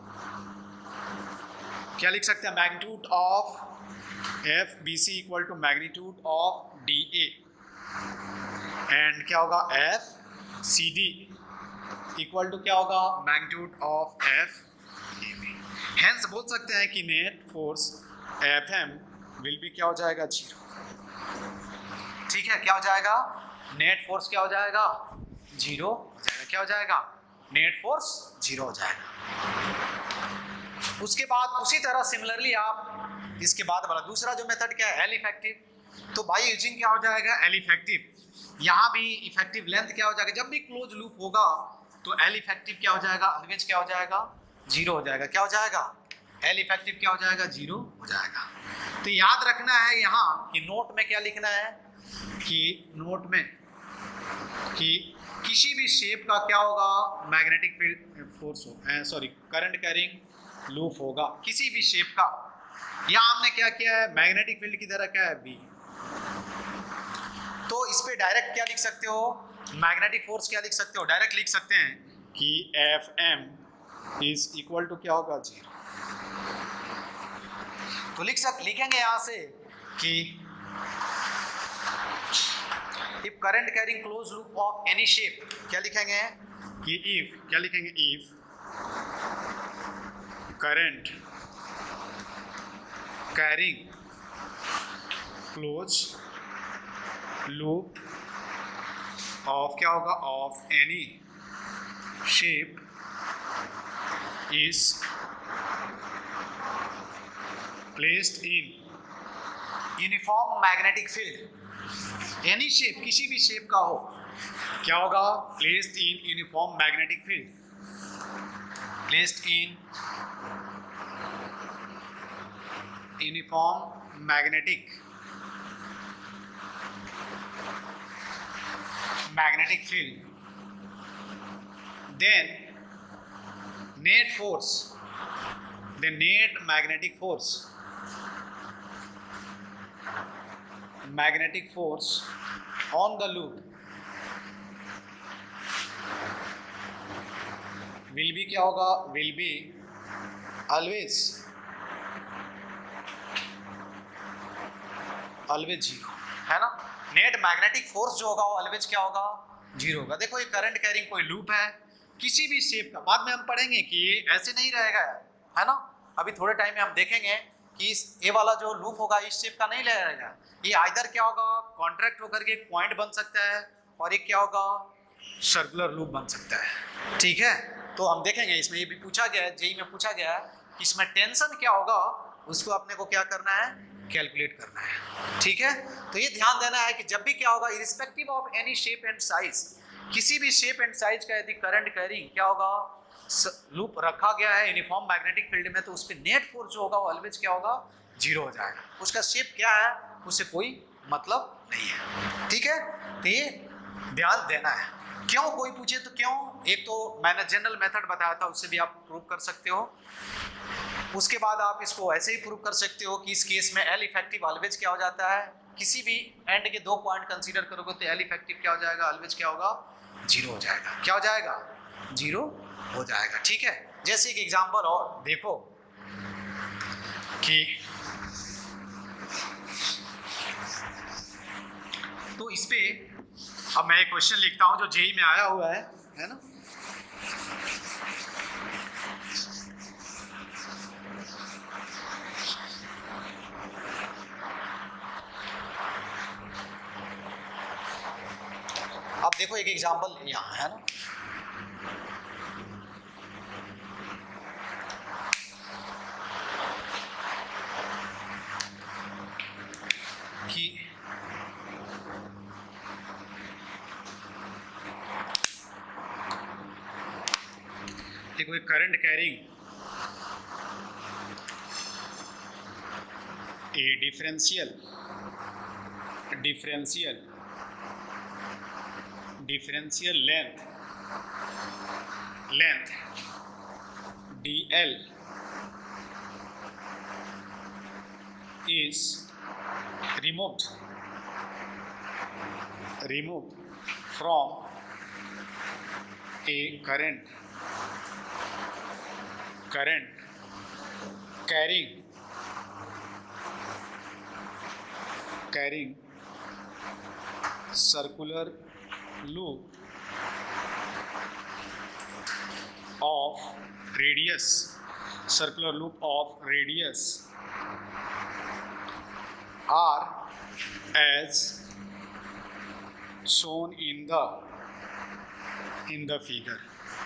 क्या लिख सकते हैं magnitude of F B C equal to magnitude of D A and क्या होगा F C D equal to क्या होगा magnitude of F A B. Hence बोल सकते हैं कि net force F M will be क्या हो जाएगा जीरो। ठीक है क्या हो जाएगा नेट फोर्स क्या हो जाएगा जीरो हो जाएगा। क्या हो जाएगा नेट फोर्स जीरो हो जाएगा। उसके बाद उसी तरह सिमिलरली आप इसके बाद वाला दूसरा जो मेथड क्या है एल इफेक्टिव। तो बाई यूजिंग क्या हो जाएगा एल इफेक्टिव। यहाँ भी इफेक्टिव लेंथ क्या हो जाएगा जब भी क्लोज लूप होगा तो एल इफेक्टिव क्या हो जाएगा ऑलवेज क्या हो जाएगा जीरो हो जाएगा। क्या हो जाएगा एल इफेक्टिव क्या हो जाएगा जीरो हो जाएगा। तो याद रखना है यहाँ कि नोट में क्या लिखना है कि नोट में कि किसी भी शेप का क्या होगा मैग्नेटिक फील्ड फोर्स हो सॉरी करंट कैरिंग लूप होगा किसी भी शेप का। यहाँ हमने क्या किया है मैग्नेटिक फील्ड की तरह क्या है बी। तो इस पे डायरेक्ट क्या लिख सकते हो मैग्नेटिक फोर्स क्या लिख सकते हो डायरेक्ट लिख सकते हैं कि F M is equal to क्या होगा जीरो। तो लिख सक लिखेंगे यहां से कि if current carrying close loop of any shape क्या लिखेंगे कि इफ क्या लिखेंगे if current carrying close loop of क्या होगा of any shape is placed in uniform magnetic field। any shape किसी भी शेप का हो क्या होगा placed in uniform magnetic field placed in uniform magnetic magnetic field then net force the net magnetic force magnetic force on the loop will be क्या होगा will be always always zero है ना। नेट मैग्नेटिक फोर्स जो होगा वो ऑलवेज क्या होगा जीरो होगा। देखो ये करंट कैरिंग कोई लूप है किसी भी शेप का बाद में हम पढ़ेंगे कि ये ऐसे नहीं रहेगा है ना। अभी थोड़े टाइम में हम देखेंगे कि इस ए वाला जो लूप होगा इस शेप का नहीं रहेगा। ये आइदर क्या होगा कॉन्ट्रैक्ट होकर के एक पॉइंट बन सकता है और एक क्या होगा सर्कुलर लूप बन सकता है। ठीक है, तो हम देखेंगे इसमें ये भी पूछा गया है, जेई में पूछा गया है कि इसमें टेंशन क्या होगा, उसको अपने को क्या करना है, कैलकुलेट करना है। ठीक है, तो ये ध्यान देना है कि जब भी क्या होगा, irrespective of any shape and size, किसी भी शेप एंड साइज का यदि करंट कैरिंग क्या होगा, लूप रखा गया है यूनिफॉर्म मैग्नेटिक फील्ड में, तो उस पर नेट फोर्स जो होगा वो ऑलवेज क्या होगा, जीरो हो जाएगा। उसका शेप क्या है उससे कोई मतलब नहीं है। ठीक है, तो ये ध्यान देना है। क्यों, कोई पूछे तो क्यों, एक तो मैंने जनरल मेथड बताया था, उससे भी आप प्रूव कर सकते हो। उसके बाद आप इसको ऐसे ही प्रूव कर सकते हो कि इस केस में एल इफेक्टिव ऑलवेज क्या हो जाता है, किसी भी एंड के दो पॉइंट कंसीडर करोगे तो एल इफेक्टिव क्या हो जाएगा, ऑलवेज क्या होगा, जीरो हो जाएगा। क्या हो जाएगा, जीरो हो जाएगा। ठीक है, जैसे एक एग्जांपल और देखो कि तो इस पे अब मैं एक क्वेश्चन लिखता हूं जो जेई में आया हुआ है है ना। अब देखो एक एग्जांपल यहाँ है ना, कि देखो एक current carrying A differential differential differential length length D L is removed removed from a current current carrying carrying circular loop of radius circular loop of radius are as shown in the in the figure.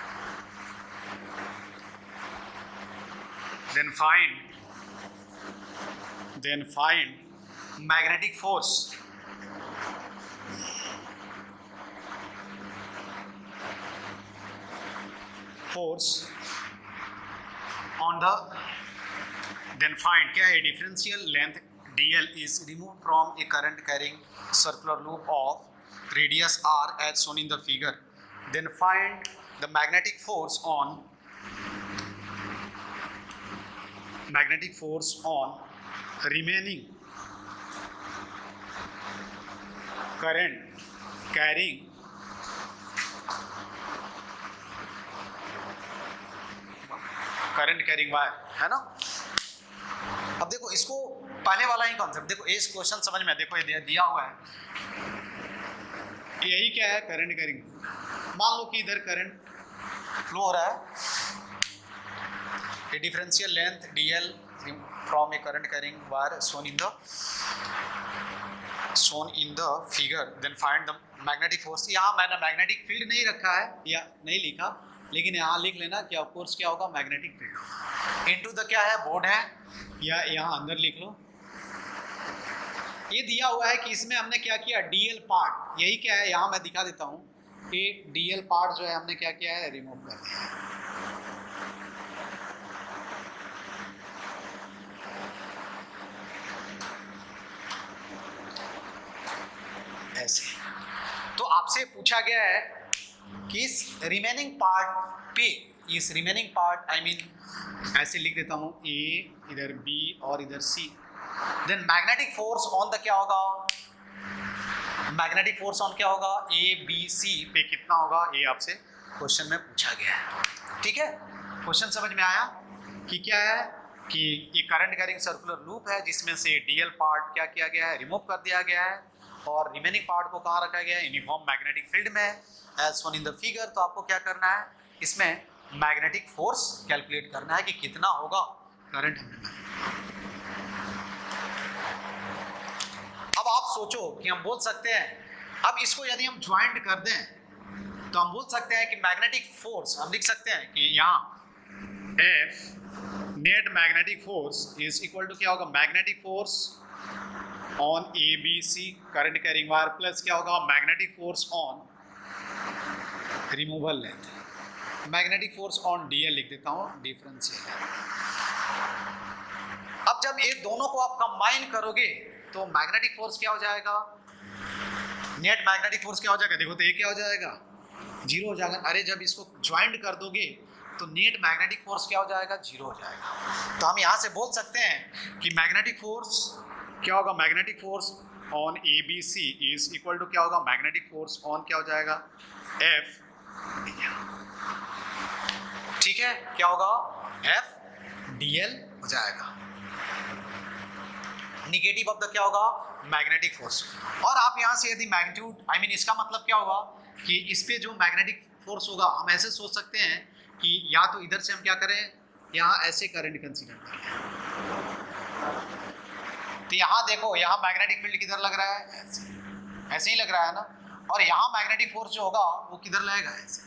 Then find then find magnetic force force on the then find क्या है, differential length dl is removed from a current carrying circular loop of radius r as shown in the figure. Then find the magnetic force on magnetic force on remaining current carrying current carrying wire है ना। अब देखो इसको पहले वाला ही कॉन्सेप्ट देखो, इस क्वेश्चन समझ में, देखो ये दिया हुआ है, यही क्या है, करंट कैरिंग। मान लो कि इधर करंट फ्लो हो रहा है, a differential length dl from a current carrying wire shown in the shown in the figure. Then find the magnetic force. यहाँ मैंने मैग्नेटिक फील्ड नहीं रखा है या नहीं लिखा, लेकिन यहाँ लिख लेना कि ऑफ कोर्स क्या होगा, मैग्नेटिक फील्ड इनटू द क्या है, बोर्ड है, या यहाँ अंदर लिख लो। ये दिया हुआ है कि इसमें हमने क्या किया, डीएल पार्ट, यही क्या है, यहाँ मैं दिखा देता हूँ कि डीएल पार्ट जो है हमने क्या किया है, रिमूव कर दिया है। ऐसे तो आपसे पूछा गया है कि इस रिमेनिंग पार्ट पे, इस रिमेनिंग पार्ट आई मीन ऐसे लिख देता हूँ, ए इधर बी और इधर C, then magnetic force on the क्या होगा, मैग्नेटिक फोर्स ऑन क्या होगा, ए बी सी पे कितना होगा, ये आपसे क्वेश्चन में पूछा गया है। ठीक है, क्वेश्चन समझ में आया कि क्या है, कि ये करंट कैरिंग सर्कुलर लूप है जिसमें से डीएल पार्ट क्या किया गया है, रिमूव कर दिया गया है, और रिमेनिंग पार्ट को कहाँ रखा गया है, यूनिफॉर्म मैग्नेटिक फील्ड में as shown in the figure. तो आपको क्या करना है, इसमें मैग्नेटिक फोर्स कैलकुलेट करना है कि कितना होगा करंट। अब आप सोचो कि हम बोल सकते हैं, अब इसको यदि हम ज्वाइंट कर दें तो हम बोल सकते हैं कि मैग्नेटिक फोर्स, हम लिख सकते हैं कि यहाँ F net magnetic force is equal to क्या होगा, magnetic force on A B C current carrying wire plus क्या होगा, magnetic force on removal length, magnetic force on D L लिख देता हूँ, डिफरेंशियल है। अब जब ये दोनों को आप कंबाइन करोगे तो मैग्नेटिक फोर्स क्या हो जाएगा, नेट मैग्नेटिक फोर्स क्या हो जाएगा, देखो तो ये क्या हो जाएगा, जीरो हो जाएगा। अरे जब इसको ज्वाइंट कर दोगे तो नेट मैग्नेटिक फोर्स क्या हो जाएगा, जीरो हो जाएगा। तो हम यहाँ से बोल सकते हैं कि मैग्नेटिक फोर्स क्या होगा, magnetic force on A B C is equal to क्या होगा, मैग्नेटिक फोर्स ऑन क्या हो जाएगा, एफ, ठीक है, क्या होगा, एफ डी एल हो जाएगा, निगेटिव ऑफ द क्या होगा, मैग्नेटिक फोर्स। और आप यहाँ से यदि मैग्नीट्यूड आई मीन इसका मतलब क्या होगा कि इस पे जो मैग्नेटिक फोर्स होगा हम ऐसे सोच सकते हैं कि या तो इधर से हम क्या करें, यहाँ ऐसे करंट कंसीडर करें, तो यहाँ देखो यहाँ मैग्नेटिक फील्ड किधर लग रहा है, ऐसे ऐसे ही लग रहा है ना, और यहाँ मैग्नेटिक फोर्स जो होगा वो किधर लगेगा, ऐसे।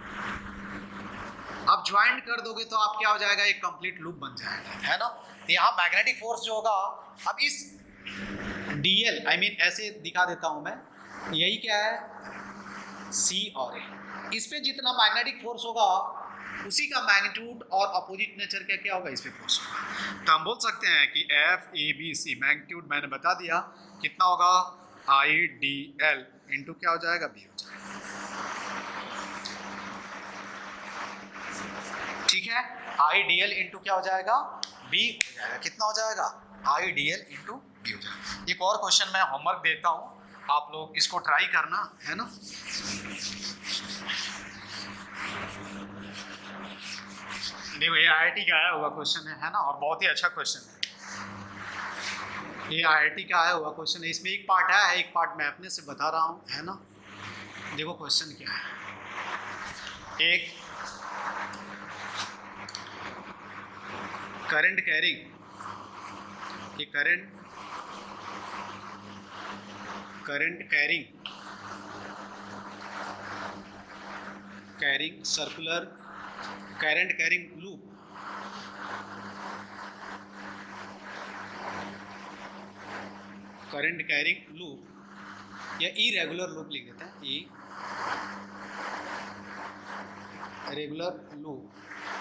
अब ज्वाइंट कर दोगे तो आप क्या हो जाएगा, एक कंप्लीट लूप बन जाएगा, है ना। तो यहाँ मैग्नेटिक फोर्स जो होगा, अब इस डी एल आई मीन ऐसे दिखा देता हूँ मैं, यही क्या है, सी और ए, इस पे जितना मैग्नेटिक फोर्स होगा उसी का मैग्नीट्यूड और अपोजिट नेचर का क्या होगा, इस पे फोर्स होगा। तो हम बोल सकते हैं कि F A B C magnitude मैंने बता दिया कितना होगा, आई डी एल इंटू क्या हो जाएगा, बी हो जाएगा, ठीक है, आई डी एल इंटू क्या हो जाएगा, बी हो जाएगा, कितना हो जाएगा, I D L into B हो जाएगा। एक और क्वेश्चन मैं होमवर्क देता हूँ, आप लोग इसको ट्राई करना, है ना। देखो ये आई आई टी का आया हुआ क्वेश्चन है, है ना, और बहुत ही अच्छा क्वेश्चन है, ये आई आई टी का आया हुआ क्वेश्चन है। इसमें एक पार्ट है, एक पार्ट मैं अपने से बता रहा हूँ, है ना। देखो क्वेश्चन क्या है, एक करंट कैरिंग, ये current current carrying carrying circular current carrying loop current carrying loop या इरेगुलर लूप लिख देते हैं, irregular loop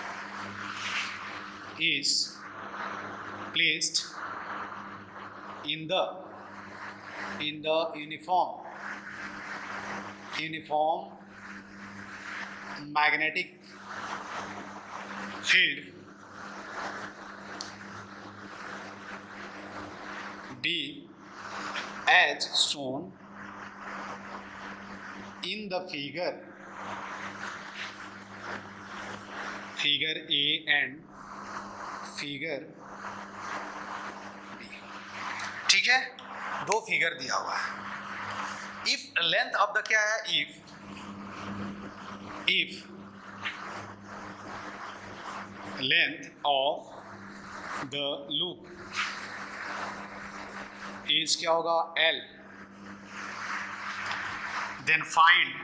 is placed in the in the uniform uniform magnetic field D as shown in the figure figure A and figure B, ठीक है, दो फिगर दिया हुआ है। इफ लेंथ ऑफ द क्या है, if if length of the loop is क्या होगा, L, then find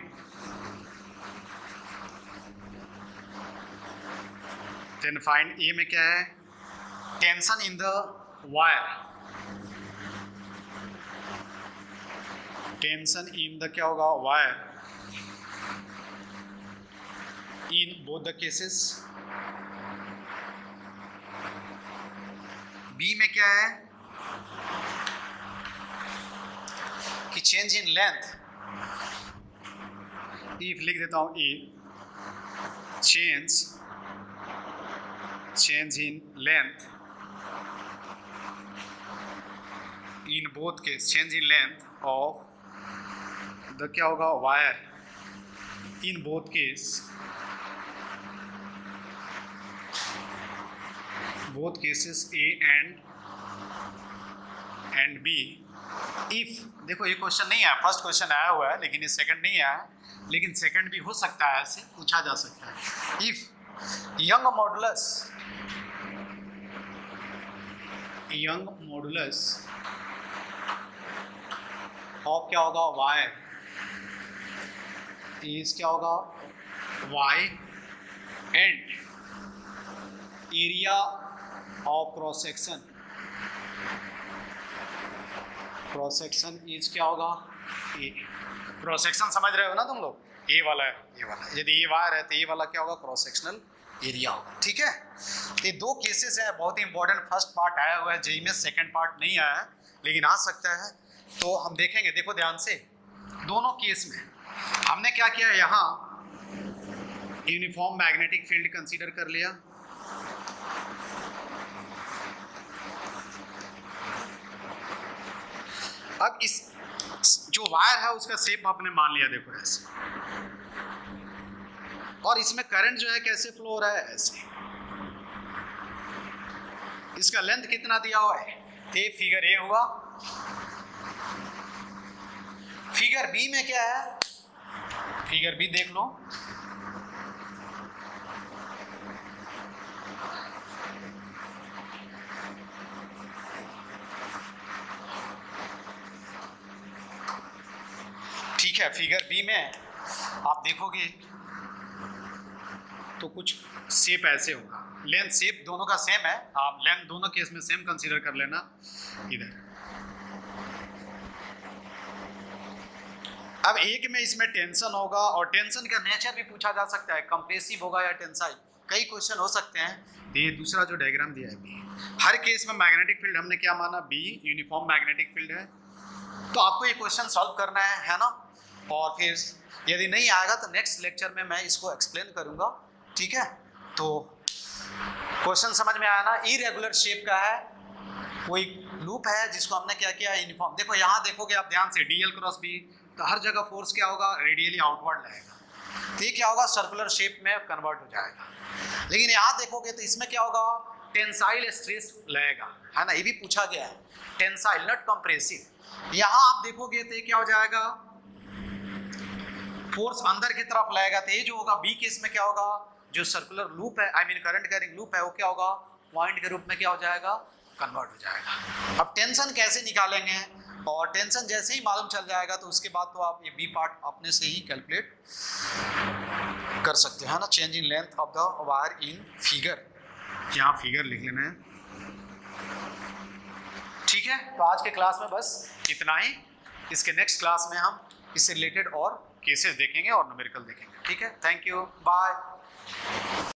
then find A में क्या है, tension in the wire, tension in the क्या होगा, wire in both the cases. B में क्या है कि चेंज इन लेंथ, इफ लिख देता हूं, ई change change in length in both case, change in length of the क्या होगा, wire in both case, both cases A and and B if, देखो ये क्वेश्चन नहीं है, फर्स्ट क्वेश्चन आया हुआ है लेकिन ये सेकंड नहीं आया, लेकिन सेकंड भी हो सकता है, ऐसे पूछा जा सकता है। If Young modulus Young modulus of क्या होगा, वायर इज क्या होगा Y and area of cross section, cross section is क्या होगा ए। क्रॉस सेक्शन समझ रहे हो ना तुम लोग, ए वाला है, ये वाला, यदि ये वायर है तो ये वाला क्या होगा क्रॉस सेक्शनल एरिया होगा। ठीक है, ये दो केसेस है बहुत ही इंपॉर्टेंट। फर्स्ट पार्ट आया हुआ है जेई में, सेकंड पार्ट नहीं आया है लेकिन आ सकता है, तो हम देखेंगे। देखो ध्यान से, दोनों केस में हमने क्या किया, यहाँ यूनिफॉर्म मैग्नेटिक फील्ड कंसीडर कर लिया, अब इस जो वायर है उसका शेप आपने मान लिया, देखो ऐसे, और इसमें करंट जो है कैसे फ्लो हो रहा है, ऐसे। इसका लेंथ कितना दिया हुआ है, तो ये फिगर ए हुआ। फिगर बी में क्या है, फिगर बी देख लो, ठीक है। फिगर बी में आप देखोगे तो कुछ शेप ऐसे होगा, लेंथ शेप दोनों का सेम है, आप लेंथ दोनों केस में सेम कंसीडर कर लेना। इधर अब एक में इसमें टेंशन होगा, और टेंशन का नेचर भी पूछा जा सकता है, कंप्रेसिव होगा या टेंसाइल, कई क्वेश्चन हो सकते हैं। ये दूसरा जो डायग्राम दिया है बी, हर केस में मैग्नेटिक फील्ड हमने क्या माना, बी यूनिफॉर्म मैग्नेटिक फील्ड है। तो आपको ये क्वेश्चन सॉल्व करना है, है ना, और फिर यदि नहीं आएगा तो नेक्स्ट लेक्चर में मैं इसको एक्सप्लेन करूंगा। ठीक है, तो क्वेश्चन समझ में आया ना। इरेगुलर शेप का है, कोई लूप है जिसको हमने क्या किया, यूनिफॉर्म। देखो यहाँ देखोगे आप ध्यान से, डी एल क्रॉस बी, तो हर जगह फोर्स क्या होगा, रेडियली आउटवर्ड लगेगा, तो ये क्या होगा, सर्कुलर शेप में कन्वर्ट हो जाएगा। लेकिन यहाँ देखोगे तो इसमें क्या होगा, टेंसाइल स्ट्रेस लगेगा, है ना, ये भी पूछा गया है, टेंसाइल नॉट कंप्रेसिव। यहाँ आप देखोगे तो ये क्या हो जाएगा, फोर्स अंदर की तरफ लगेगा, तो ये जो होगा बी केस में क्या होगा, जो सर्कुलर लूप है, I mean current carrying loop है, वो क्या होगा, पॉइंट के रूप में क्या हो जाएगा, कन्वर्ट हो जाएगा। अब टेंशन कैसे निकालेंगे, और टेंशन जैसे ही मालूम चल जाएगा तो उसके बाद तो आप ये बी पार्ट अपने से ही कैलकुलेट कर सकते हैं, ना। Change in length of the wire in figure, यहाँ फिगर लिख लेना है। ठीक है, तो आज के क्लास में बस इतना ही। इसके नेक्स्ट क्लास में हम इससे रिलेटेड और केसेस देखेंगे और न्यूमेरिकल देखेंगे। ठीक है, थैंक यू, बाय।